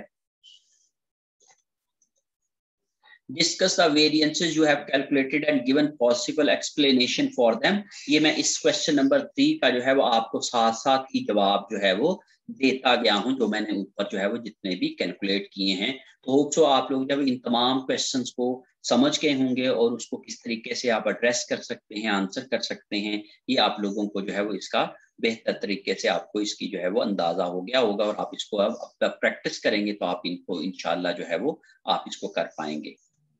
Discuss the variances you have calculated and given possible explanation for them। ये मैं इस क्वेश्चन नंबर थ्री का जो है वो आपको साथ साथ ही जवाब जो है वो देता गया हूं, जो मैंने ऊपर जो है वो जितने भी कैलकुलेट किए हैं। तो होप सो आप लोग जब इन तमाम क्वेश्चंस को समझ गए होंगे और उसको किस तरीके से आप एड्रेस कर सकते हैं, आंसर कर सकते हैं, ये आप लोगों को जो है वो इसका बेहतर तरीके से आपको इसकी जो है वो अंदाजा हो गया होगा। और आप इसको अब प्रैक्टिस करेंगे तो आप इनको इंशाल्लाह जो है वो आप इसको कर पाएंगे।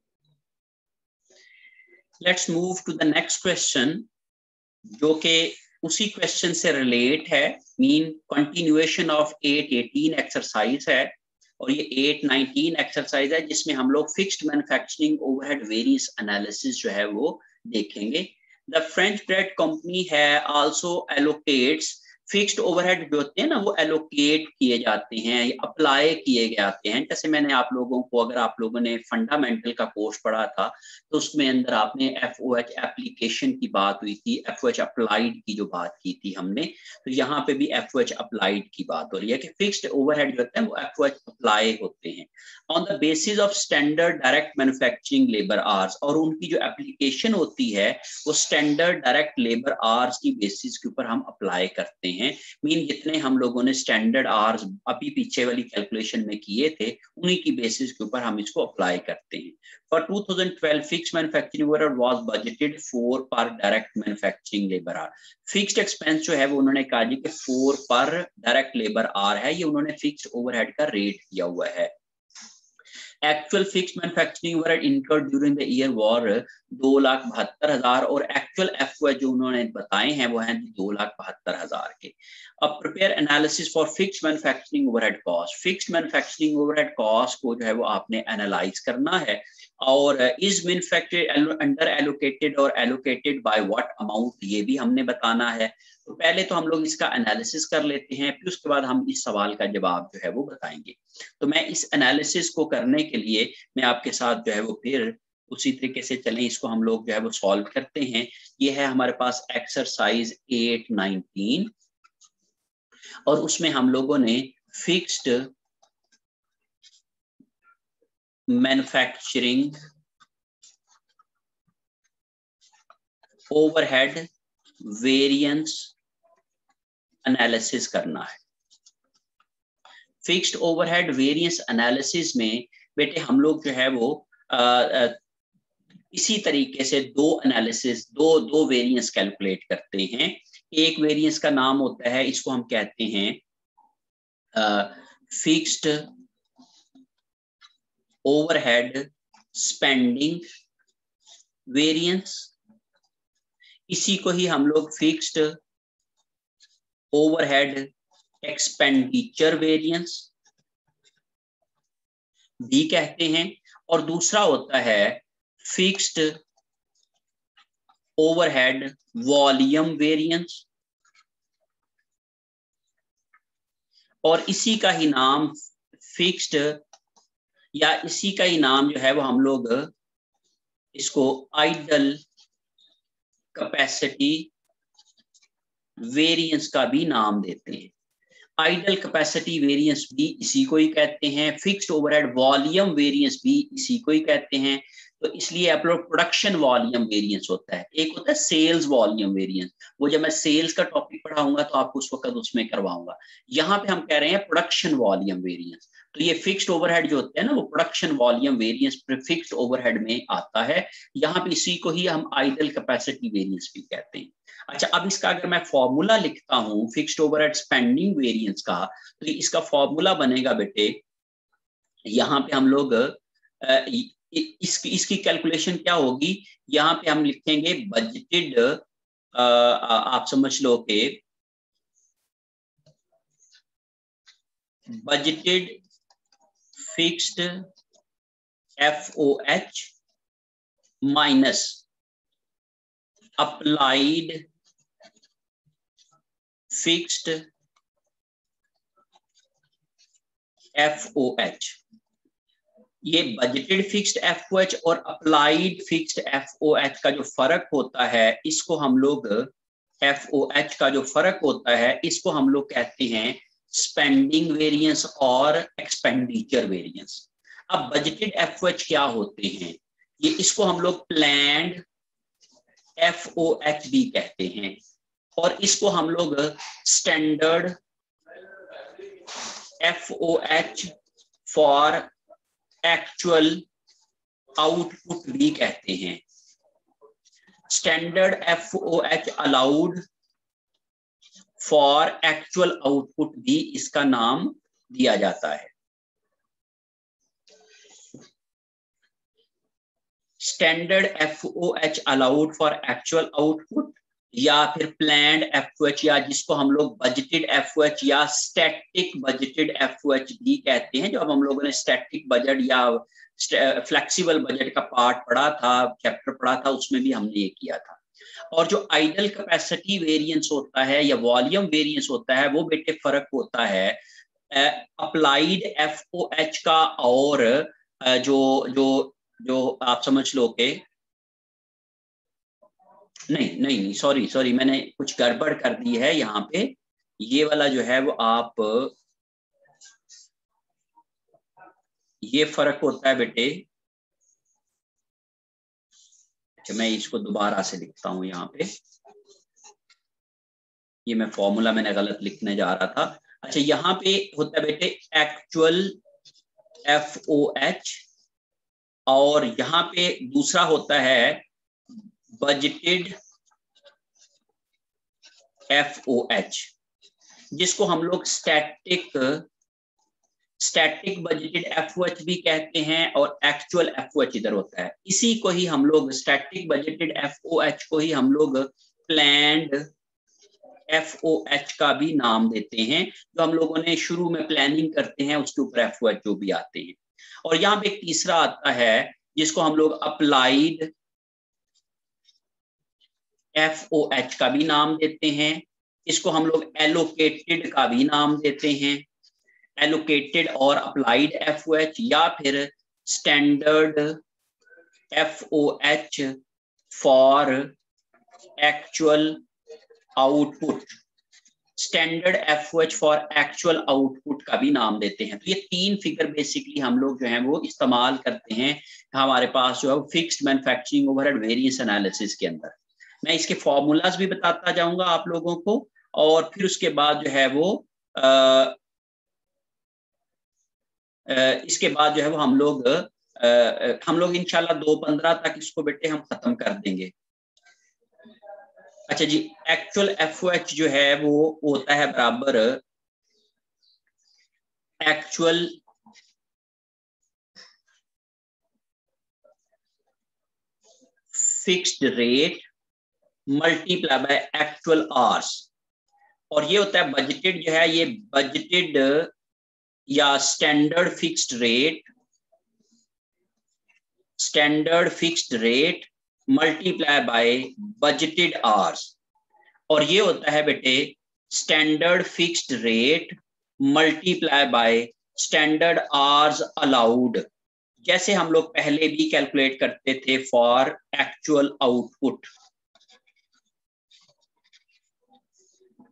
Let's move to the next question, जो कि उसी क्वेश्चन से रिलेट है, mean continuation of eight eighteen exercise है। और ये एट नाइनटीन एक्सरसाइज है जिसमें हम लोग fixed manufacturing overhead variance analysis जो है वो देखेंगे। द फ्रेंच ब्रेड कंपनी है आल्सो एलोकेट्स, फिक्स्ड ओवरहेड जो होते हैं ना वो एलोकेट किए जाते हैं, अप्लाई किए जाते हैं। जैसे मैंने आप लोगों को, अगर आप लोगों ने फंडामेंटल का कोर्स पढ़ा था तो उसमें अंदर आपने एफ ओ एच एप्लीकेशन की बात हुई थी, एफ ओ एच अप्लाइड की जो बात की थी हमने, तो यहाँ पे भी एफ ओ एच अप्लाइड की बात हो रही है कि फिक्स्ड ओवरहेड जो होते हैं वो एफ ओ एच अप्लाई होते हैं on the basis of standard direct manufacturing labour hours. और उनकी जो एप्लीकेशन होती है वो स्टैंडर्ड डायरेक्ट लेबर आवर्स की बेसिस के ऊपर हम अप्लाई करते हैं। मीन जितने हम लोगों ने स्टैंडर्ड आवर्स अभी पीछे वाली कैलकुलेशन में किए थे उन्हीं की बेसिस के ऊपर हम इसको अप्लाई करते हैं। For two thousand twelve fixed manufacturing overhead was budgeted four per direct manufacturing labour hour. Fixed expense जो है वो उन्होंने कहा जी कि four per direct labour our है, ये उन्होंने फिक्स्ड ओवरहेड का रेट दिया हुआ है। Actual fixed manufacturing overhead incurred during the year was दो लाख बहत्तर हजार और एक्चुअल एफ ओ एच जो उन्होंने बताए हैं वो हैं दो लाख बहत्तर हजार के। अब prepare analysis for fixed manufacturing overhead cost. Fixed manufacturing overhead cost को जो है वो आपने एनालाइज करना है और इज मैन्युफैक्चर्ड अंडर एलोकेटेड और एलोकेटेड बाय व्हाट अमाउंट, ये भी हमने बताना है। तो पहले तो हम लोग इसका एनालिसिस कर लेते हैं, फिर उसके बाद हम इस सवाल का जवाब जो है वो बताएंगे। तो मैं इस एनालिसिस को करने के लिए मैं आपके साथ जो है वो फिर उसी तरीके से चलें, इसको हम लोग जो है वो सॉल्व करते हैं। ये है हमारे पास एक्सरसाइज एट नाइनटीन और उसमें हम लोगों ने fixed manufacturing overhead variance analysis करना है। फिक्स्ड ओवरहेड वेरिएंस एनालिसिस में बेटे हम लोग जो है वो आ, आ, इसी तरीके से दो एनालिसिस दो दो वेरिएंस कैलकुलेट करते हैं। एक वेरिएंस का नाम होता है, इसको हम कहते हैं फिक्स्ड ओवरहेड स्पेंडिंग वेरिएंस, इसी को ही हम लोग फिक्स्ड ओवरहेड एक्सपेंडिचर वेरिएंस भी कहते हैं। और दूसरा होता है फिक्स्ड ओवरहेड वॉल्यूम वेरिएंस, और इसी का ही नाम फिक्स्ड या इसी का ही नाम जो है वो हम लोग इसको आइडल कैपेसिटी वेरिएंस का भी नाम देते हैं। आइडल कैपेसिटी वेरिएंस भी इसी को ही कहते हैं, फिक्स्ड ओवरहेड वॉल्यूम वेरिएंस भी इसी को ही कहते हैं। तो इसलिए आप लोग प्रोडक्शन वॉल्यूम वेरिएंस होता है, एक होता है सेल्स वॉल्यूम वेरिएंस, वो जब मैं सेल्स का टॉपिक पढ़ाऊंगा तो आपको उस वक्त उसमें करवाऊंगा। यहाँ पे हम कह रहे हैं प्रोडक्शन वॉल्यूम वेरिएंस। तो ये फिक्स्ड ओवरहेड जो होते हैं ना वो production volume variance fixed overhead में आता है। यहाँ पे इसी को ही हम आइडल कैपेसिटी वेरिएंस भी कहते हैं। अच्छा, अब इसका अगर मैं फॉर्मूला लिखता हूँ फिक्स्ड ओवरहेड स्पेंडिंग वेरिएंस का, तो इसका फॉर्मूला बनेगा बेटे, यहाँ पे हम लोग इसकी इसकी कैलकुलेशन क्या होगी, यहाँ पे हम लिखेंगे बजटेड, आप समझ लो कि budgeted fixed F O H minus applied fixed F O H. ये budgeted fixed F O H और applied fixed F O H का जो फर्क होता है, इसको हम लोग एफ ओ एच का जो फर्क होता है इसको हम लोग कहते हैं स्पेंडिंग वेरिएंस और एक्सपेंडिचर वेरिएंस। अब बजटेड एफ ओ एच क्या होते हैं, ये इसको हम लोग प्लान्ड एफ ओ एच भी कहते हैं, और इसको हम लोग standard F O H for actual output भी कहते हैं। Standard F O H allowed for actual output भी इसका नाम दिया जाता है। Standard F O H allowed for actual output, या फिर प्लान्ड एफ ओ एच, या जिसको हम लोग बजटेड एफ ओ एच या static budgeted F O H भी कहते हैं। जब हम लोगों ने स्टैटिक बजट या फ्लेक्सिबल बजट का पार्ट पढ़ा था, चैप्टर पढ़ा था, उसमें भी हमने ये किया था। और जो आइडल कैपेसिटी वेरिएंस होता है या वॉल्यूम वेरिएंस होता है, वो बेटे फर्क होता है अप्लाइड एफ ओ एच का और जो जो जो आप समझ लो के नहीं नहीं नहीं सॉरी सॉरी मैंने कुछ गड़बड़ कर दी है यहाँ पे। ये वाला जो है वो आप, ये फर्क होता है बेटे। अच्छा, मैं इसको दोबारा से लिखता हूँ यहाँ पे, ये मैं फॉर्मूला मैंने गलत लिखने जा रहा था। अच्छा, यहाँ पे होता है बेटे एक्चुअल एफ ओ एच, और यहाँ पे दूसरा होता है बजटेड एफ ओ एच, जिसको हम लोग static static budgeted F O H भी कहते हैं, और एक्चुअल एफ ओ एच इधर होता है। इसी को ही हम लोग static budgeted F O H को ही हम लोग प्लान्ड एफ ओ एच का भी नाम देते हैं। जो हम लोगों ने शुरू में प्लानिंग करते हैं उसके ऊपर एफ ओ एच जो भी आते हैं। और यहाँ पे एक तीसरा आता है जिसको हम लोग अप्लाइड एफ ओ एच का भी नाम देते हैं। इसको हम लोग एलोकेटेड का भी नाम देते हैं, एलोकेटेड और अप्लाइड एफ ओ एच, या फिर standard F O H for actual output, standard F O H for actual output का भी नाम देते हैं। तो ये तीन फिगर बेसिकली हम लोग जो है वो इस्तेमाल करते हैं हमारे पास जो है fixed manufacturing overhead variance analysis के अंदर। मैं इसके फॉर्मूलाज भी बताता जाऊंगा आप लोगों को, और फिर उसके बाद जो है वो आ, आ, इसके बाद जो है वो हम लोग आ, हम लोग इंशाल्लाह दो पंद्रह तक इसको बेटे हम खत्म कर देंगे। अच्छा जी, एक्चुअल एफ ओ एच जो है वो होता है बराबर actual fixed rate multiply by actual hours, और ये होता है बजटेड जो है ये बजटेड या standard fixed rate, standard fixed rate multiply by budgeted hours, और ये होता है बेटे standard fixed rate multiply by standard hours allowed, जैसे हम लोग पहले भी कैलकुलेट करते थे फॉर एक्चुअल आउटपुट।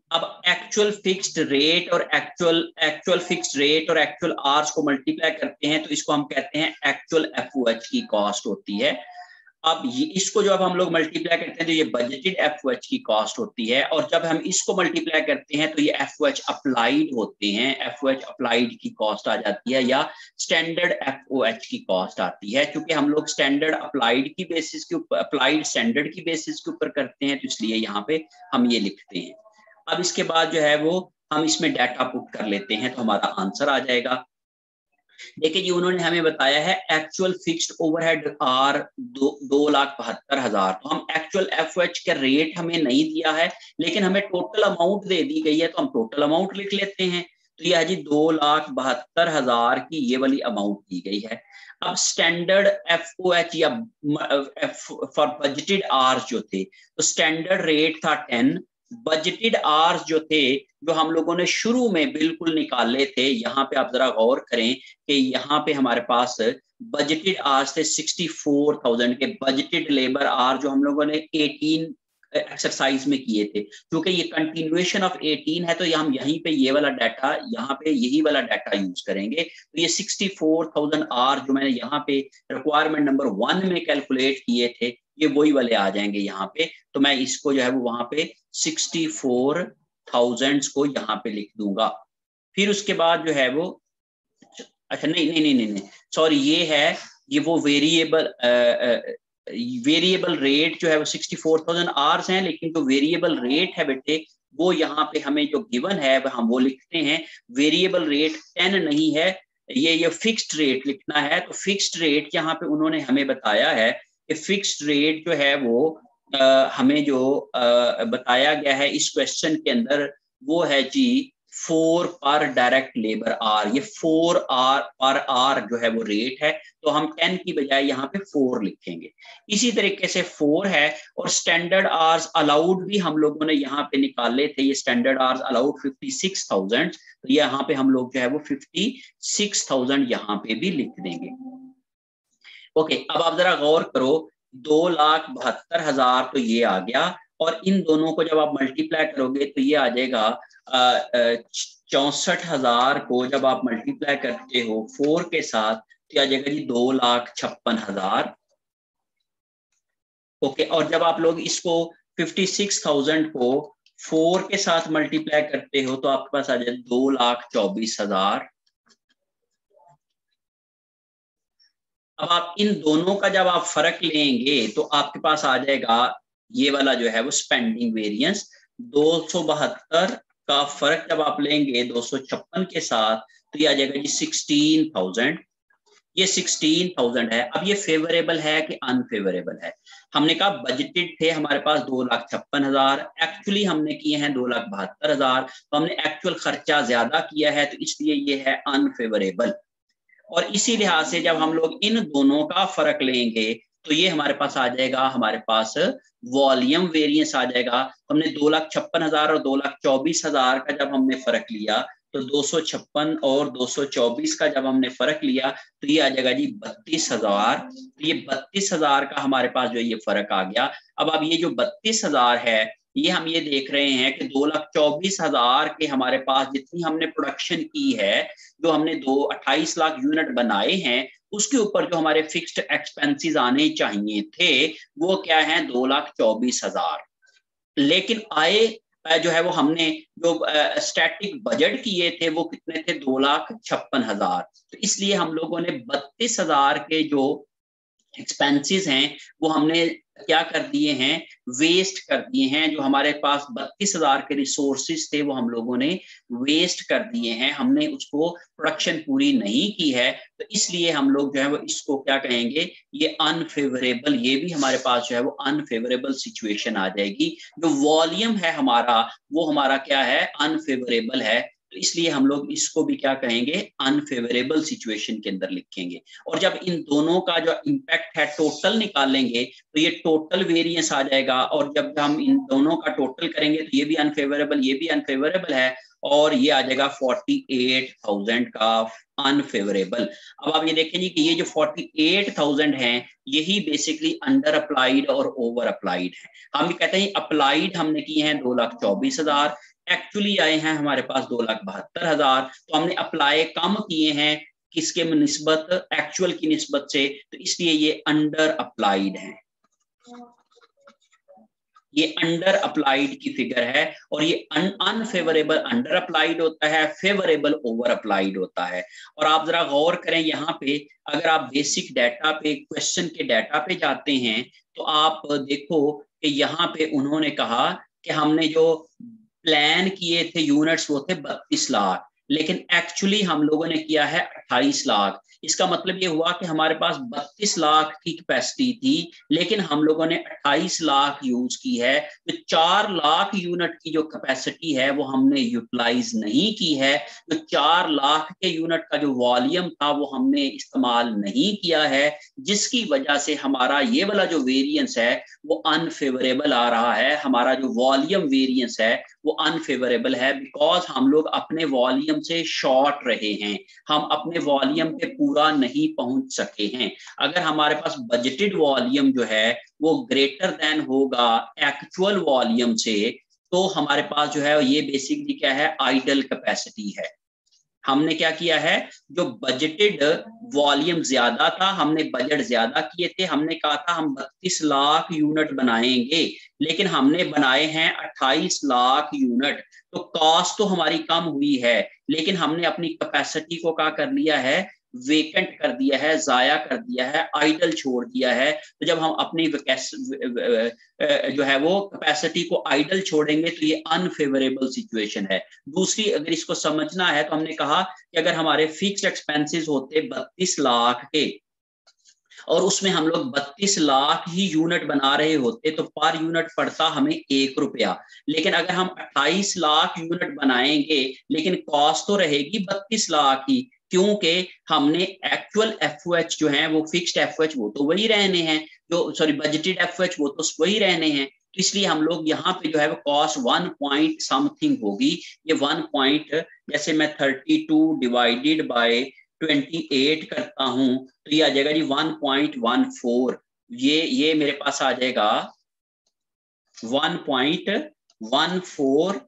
अब एक्चुअल फिक्स्ड रेट और एक्चुअल एक्चुअल फिक्स्ड रेट और एक्चुअल आवर्स को मल्टीप्लाई करते हैं तो इसको हम कहते हैं एक्चुअल एफओएच की कॉस्ट होती है। अब ये इसको जब हम लोग मल्टीप्लाई करते हैं तो ये बजटेड एफओएच की कॉस्ट होती है, और जब हम इसको मल्टीप्लाई करते हैं तो ये एफओएच अप्लाइड होते हैं, एफओएच अप्लाइड की कॉस्ट आ जाती है या स्टैंडर्ड एफओएच की कॉस्ट आती है। क्योंकि हम लोग स्टैंडर्ड अप्लाइड की बेसिस के ऊपर, अप्लाइड स्टैंडर्ड की बेसिस के ऊपर करते हैं, तो इसलिए यहाँ पे हम ये लिखते हैं। अब इसके बाद जो है वो हम इसमें डाटा पुट कर लेते हैं तो हमारा आंसर आ जाएगा। देखिए जी, उन्होंने हमें बताया है एक्चुअल फिक्स्ड ओवरहेड आर दो दो लाख बहत्तर हजार। तो हम एक्चुअल एफओएच का रेट हमें नहीं दिया है, लेकिन हमें टोटल अमाउंट दे दी गई है, तो हम टोटल अमाउंट लिख लेते हैं। तो यह जी दो लाख बहत्तर हजार की ये वाली अमाउंट दी गई है। अब स्टैंडर्ड एफओएच या फॉर बजटेड आवर्स जो थे, तो स्टैंडर्ड रेट था टेन, बजटेड आवर्स जो थे जो हम लोगों ने शुरू में बिल्कुल निकाले थे, यहाँ पे आप जरा गौर करें कि यहाँ पे हमारे पास बजटेड आवर्स थे सिक्सटी फोर थाउजेंड के, बजटेड लेबर आवर जो हम लोगों ने एटीन एक्सरसाइज में किए थे। क्योंकि ये कंटिन्यूएशन ऑफ एटीन है तो हम यहीं पे ये वाला डाटा, यहाँ पे यही वाला डाटा यूज करेंगे। तो ये सिक्सटी फोर थाउजेंड आवर जो मैंने यहाँ पे रिक्वायरमेंट नंबर वन में कैलकुलेट किए थे, ये वही वाले आ जाएंगे यहाँ पे। तो मैं इसको जो है वो वहां पे सिक्सटी फोर थाउजेंड को यहाँ पे लिख दूंगा। फिर उसके बाद जो है वो, अच्छा नहीं नहीं नहीं नहीं, नहीं सॉरी, ये है ये वो वेरिएबल वेरिएबल रेट जो है वो सिक्सटी फोर थाउजेंड आवर्स हैं, लेकिन जो वेरिएबल रेट है बेटे वो यहाँ पे हमें जो गिवन है हम वो लिखते हैं। वेरिएबल रेट टेन नहीं है, ये ये फिक्स्ड रेट लिखना है। तो फिक्स्ड रेट यहाँ पे उन्होंने हमें बताया है कि फिक्स्ड रेट जो है वो आ, हमें जो आ, बताया गया है इस क्वेश्चन के अंदर वो है जी four per direct labour hour. ये फोर आर पर आर जो है वो रेट है, तो हम टेन की बजाय यहाँ पे फोर लिखेंगे। इसी तरीके से फोर है, और स्टैंडर्ड आवर्स अलाउड भी हम लोगों ने यहाँ पे निकाले थे। ये standard hours allowed fifty six thousand, तो यहाँ पे हम लोग जो है वो फिफ्टी सिक्स थाउजेंड यहाँ पे भी लिख देंगे। ओके, अब आप जरा गौर करो, दो लाख बहत्तर हजार तो ये आ गया, और इन दोनों को जब आप मल्टीप्लाई करोगे तो ये आ जाएगा चौसठ हजार को जब आप मल्टीप्लाई करते हो फोर के साथ तो आ जाएगा जी दो लाख छप्पन हजार। ओके, और जब आप लोग इसको फिफ्टी सिक्स थाउजेंड को फोर के साथ मल्टीप्लाई करते हो तो आपके पास आ जाए दो लाख चौबीस हजार। अब आप इन दोनों का जब आप फर्क लेंगे तो आपके पास आ जाएगा ये वाला जो है वो स्पेंडिंग वेरिएंस। दो सौ बहत्तर का फर्क जब आप लेंगे दो सौ छप्पन के साथ तो ये आ जाएगा जी सिक्सटीन थाउजेंड। ये सिक्सटीन थाउजेंड है। अब ये फेवरेबल है कि अनफेवरेबल है? हमने कहा बजटेड थे हमारे पास दो लाख छप्पन हजार, एक्चुअली हमने किए हैं दो लाख बहत्तर हजार, तो हमने एक्चुअल खर्चा ज्यादा किया है, तो इसलिए ये है अनफेवरेबल। और इसी लिहाज से जब हम लोग इन दोनों का फर्क लेंगे तो ये हमारे पास आ जाएगा, हमारे पास वॉल्यूम वेरिएंस आ जाएगा। हमने दो लाख छप्पन हजार और दो लाख चौबीस हजार का जब हमने फर्क लिया तो दो सौ छप्पन और दो सौ चौबीस का जब हमने फर्क लिया तो ये आ जाएगा जी बत्तीस हजार। तो ये बत्तीस हजार का हमारे पास जो ये फर्क आ गया। अब अब ये जो बत्तीस हजार है ये हम ये देख रहे हैं कि दो लाख चौबीस हजार के हमारे पास जितनी हमने प्रोडक्शन की है, जो हमने दो अट्ठाईस लाख यूनिट बनाए हैं, उसके ऊपर जो हमारे फिक्स्ड एक्सपेंसेस आने चाहिए थे वो क्या है, दो लाख चौबीस हजार। लेकिन आए जो है वो हमने जो स्टैटिक बजट किए थे वो कितने थे, दो लाख छप्पन हजार। तो इसलिए हम लोगों ने बत्तीस हजार के जो एक्सपेंसेस हैं वो हमने क्या कर दिए हैं, वेस्ट कर दिए हैं। जो हमारे पास बत्तीस हजार के रिसोर्सेज थे वो हम लोगों ने वेस्ट कर दिए हैं, हमने उसको प्रोडक्शन पूरी नहीं की है। तो इसलिए हम लोग जो है वो इसको क्या कहेंगे, ये अनफेवरेबल, ये भी हमारे पास जो है वो अनफेवरेबल सिचुएशन आ जाएगी। जो वॉल्यूम है हमारा वो हमारा क्या है, अनफेवरेबल है। तो इसलिए हम लोग इसको भी क्या कहेंगे, अनफेवरेबल सिचुएशन के अंदर लिखेंगे। और जब इन दोनों का जो इम्पैक्ट है टोटल निकालेंगे तो ये टोटल वेरिएंस आ जाएगा। और जब हम इन दोनों का टोटल करेंगे तो ये भी अनफेवरेबल, ये भी अनफेवरेबल है, और ये आ जाएगा फोर्टी एट थाउजेंड का अनफेवरेबल। अब आप ये देखेंगे कि ये जो फोर्टी एट थाउजेंड है यही बेसिकली अंडर अप्लाइड और ओवर अप्लाइड है। हम कहते हैं अप्लाइड हमने किए हैं दो लाख चौबीस हजार, एक्चुअली आए हैं हमारे पास दो लाख बहत्तर हजार, तो हमने अप्लाई कम किए हैं किसके निस्बत, एक्चुअल की निस्बत से, तो इसलिए ये अंडर अप्लाइड है, ये अंडर अप्लाइड की फिगर है। और ये अनफेवरेबल अंडर अप्लाइड होता है, फेवरेबल ओवर अप्लाइड होता है। और आप जरा गौर करें यहाँ पे, अगर आप बेसिक डाटा पे, क्वेश्चन के डाटा पे जाते हैं तो आप देखो कि यहाँ पे उन्होंने कहा कि हमने जो प्लान किए थे यूनिट्स वो थे बत्तीस लाख, लेकिन एक्चुअली हम लोगों ने किया है अट्ठाईस लाख। इसका मतलब ये हुआ कि हमारे पास बत्तीस लाख की कैपेसिटी थी, लेकिन हम लोगों ने अट्ठाईस लाख यूज की है, तो चार लाख यूनिट की जो कैपेसिटी है वो हमने यूटिलाइज नहीं की है। तो चार लाख के यूनिट का जो वॉल्यूम था वो हमने इस्तेमाल नहीं किया है, जिसकी वजह से हमारा ये वाला जो वेरिएंस है वो अनफेवरेबल आ रहा है। हमारा जो वॉल्यूम वेरिएंस है वो अनफेवरेबल है, बिकॉज हम लोग अपने वॉल्यूम से शॉर्ट रहे हैं, हम अपने वॉल्यूम पे पूरा नहीं पहुंच सके हैं। अगर हमारे पास बजटेड वॉल्यूम जो है वो ग्रेटर देन होगा एक्चुअल वॉल्यूम से, तो हमारे पास जो है ये बेसिकली क्या है, आइडल कैपेसिटी है। हमने क्या किया है, जो बजटेड वॉल्यूम ज्यादा था, हमने बजट ज्यादा किए थे, हमने कहा था हम बत्तीस लाख यूनिट बनाएंगे, लेकिन हमने बनाए हैं अट्ठाईस लाख यूनिट। तो कॉस्ट तो हमारी कम हुई है, लेकिन हमने अपनी कैपेसिटी को क्या कर लिया है, वेकेंट कर दिया है, जाया कर दिया है, आइडल छोड़ दिया है। तो जब हम अपनी जो है वो कैपेसिटी को आइडल छोड़ेंगे तो ये अनफेवरेबल सिचुएशन है। दूसरी अगर इसको समझना है तो हमने कहा कि अगर हमारे फिक्स्ड एक्सपेंसेस होते बत्तीस लाख के और उसमें हम लोग बत्तीस लाख ही यूनिट बना रहे होते तो पर यूनिट पड़ता हमें एक रुपया, लेकिन अगर हम अट्ठाईस लाख यूनिट बनाएंगे लेकिन कॉस्ट तो रहेगी बत्तीस लाख ही, क्योंकि हमने एक्चुअल एफओएच जो है वो फिक्स्ड एफओएच वो तो वही रहने हैं, जो सॉरी बजटेड एफओएच वो तो वही रहने हैं। तो इसलिए हम लोग यहाँ पे जो है वो कॉस्ट वन पॉइंट समथिंग होगी। ये वन पॉइंट, जैसे मैं थर्टी टू डिवाइडेड बाय अट्ठाईस करता हूं तो ये आ जाएगा जी वन पॉइंट वन फोर, ये ये मेरे पास आ जाएगा one point one four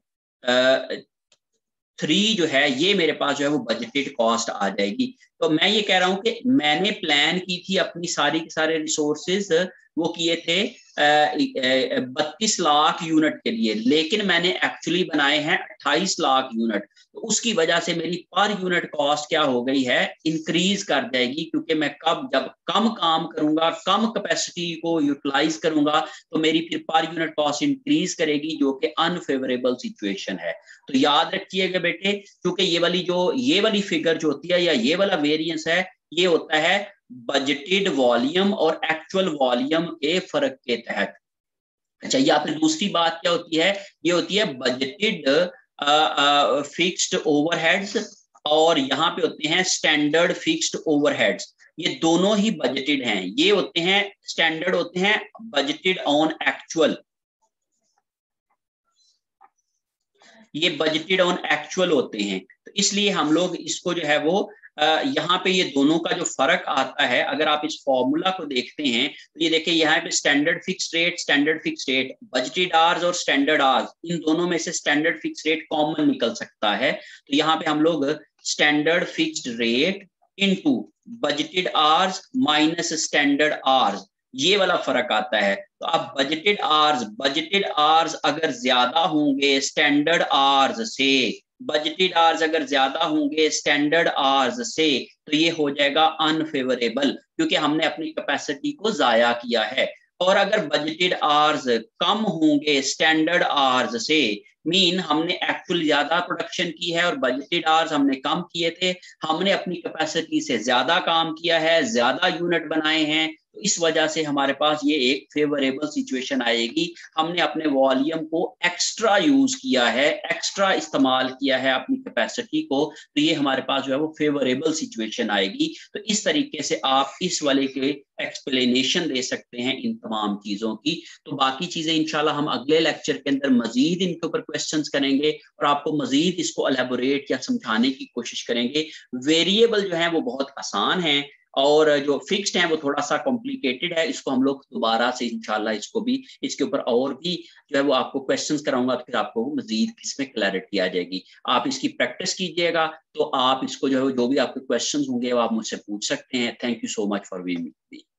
three जो है, ये मेरे पास जो है वो बजटेड कॉस्ट आ जाएगी। तो मैं ये कह रहा हूं कि मैंने प्लान की थी अपनी सारी के सारे रिसोर्सेज वो किए थे बत्तीस लाख यूनिट के लिए, लेकिन मैंने एक्चुअली बनाए हैं अट्ठाईस लाख यूनिट। तो उसकी वजह से मेरी पर यूनिट कॉस्ट क्या हो गई है, इंक्रीज कर जाएगी, क्योंकि मैं कब जब कम काम करूंगा, कम कैपेसिटी को यूटिलाइज करूंगा, तो मेरी फिर पर यूनिट कॉस्ट इंक्रीज करेगी, जो कि अनफेवरेबल सिचुएशन है। तो याद रखिएगा बेटे, क्योंकि ये वाली जो ये वाली फिगर जो होती है या ये वाला वेरिएंस है, ये होता है बजटेड वॉल्यूम और एक्चुअल वॉल्यूम के फर्क के तहत। अच्छा, या फिर दूसरी बात क्या होती है, ये होती है बजटेड फिक्स्ड ओवरहेड्स, और यहाँ पे होते हैं स्टैंडर्ड फिक्स्ड ओवरहेड्स। ये दोनों ही बजटेड हैं, ये होते हैं स्टैंडर्ड होते हैं बजटेड ऑन एक्चुअल, ये बजटेड ऑन एक्चुअल होते हैं। तो इसलिए हम लोग इसको जो है वो यहाँ पे ये दोनों का जो फर्क आता है, अगर आप इस फॉर्मूला को देखते हैं तो ये देखिए यहाँ पे standard fix rate, standard fix rate, budgeted hours और स्टैंडर्ड आवर्स, इन दोनों में से स्टैंडर्ड फिक्स रेट कॉमन निकल सकता है। तो यहाँ पे हम लोग standard fixed rate into budgeted hours minus standard hours, ये वाला फर्क आता है। तो अब बजटेड आवर्स बजटेड आवर्स अगर ज्यादा होंगे स्टैंडर्ड आवर्स से, बजटेड आवर्स अगर ज्यादा होंगे स्टैंडर्ड आवर्स से, तो ये हो जाएगा अनफेवरेबल, क्योंकि हमने अपनी कैपेसिटी को जाया किया है। और अगर बजटेड आवर्स कम होंगे स्टैंडर्ड आवर्स से, मीन हमने एक्चुअल ज्यादा प्रोडक्शन की है और बजटेड आवर्स हमने कम किए थे, हमने अपनी कैपेसिटी से ज्यादा काम किया है, ज्यादा यूनिट बनाए हैं, तो इस वजह से हमारे पास ये एक फेवरेबल सिचुएशन आएगी। हमने अपने वॉल्यूम को एक्स्ट्रा यूज किया है, एक्स्ट्रा इस्तेमाल किया है अपनी कैपेसिटी को, तो ये हमारे पास जो है वो फेवरेबल सिचुएशन आएगी। तो इस तरीके से आप इस वाले के एक्सप्लेनेशन दे सकते हैं इन तमाम चीजों की। तो बाकी चीजें इंशाल्लाह हम अगले लेक्चर के अंदर मजीद इनके ऊपर क्वेश्चंस करेंगे और आपको मजीद इसको एलेबोरेट या समझाने की कोशिश करेंगे। वेरिएबल जो है वो बहुत आसान है, और जो फिक्स्ड है वो थोड़ा सा कॉम्प्लिकेटेड है, इसको हम लोग दोबारा से इंशाल्लाह इसको भी इसके ऊपर और भी जो है वो आपको क्वेश्चंस कराऊंगा, तो फिर आपको मजीद इसमें क्लैरिटी आ जाएगी। आप इसकी प्रैक्टिस कीजिएगा, तो आप इसको जो है जो भी आपके क्वेश्चंस होंगे वो आप मुझसे पूछ सकते हैं। Thank you so much for being with me.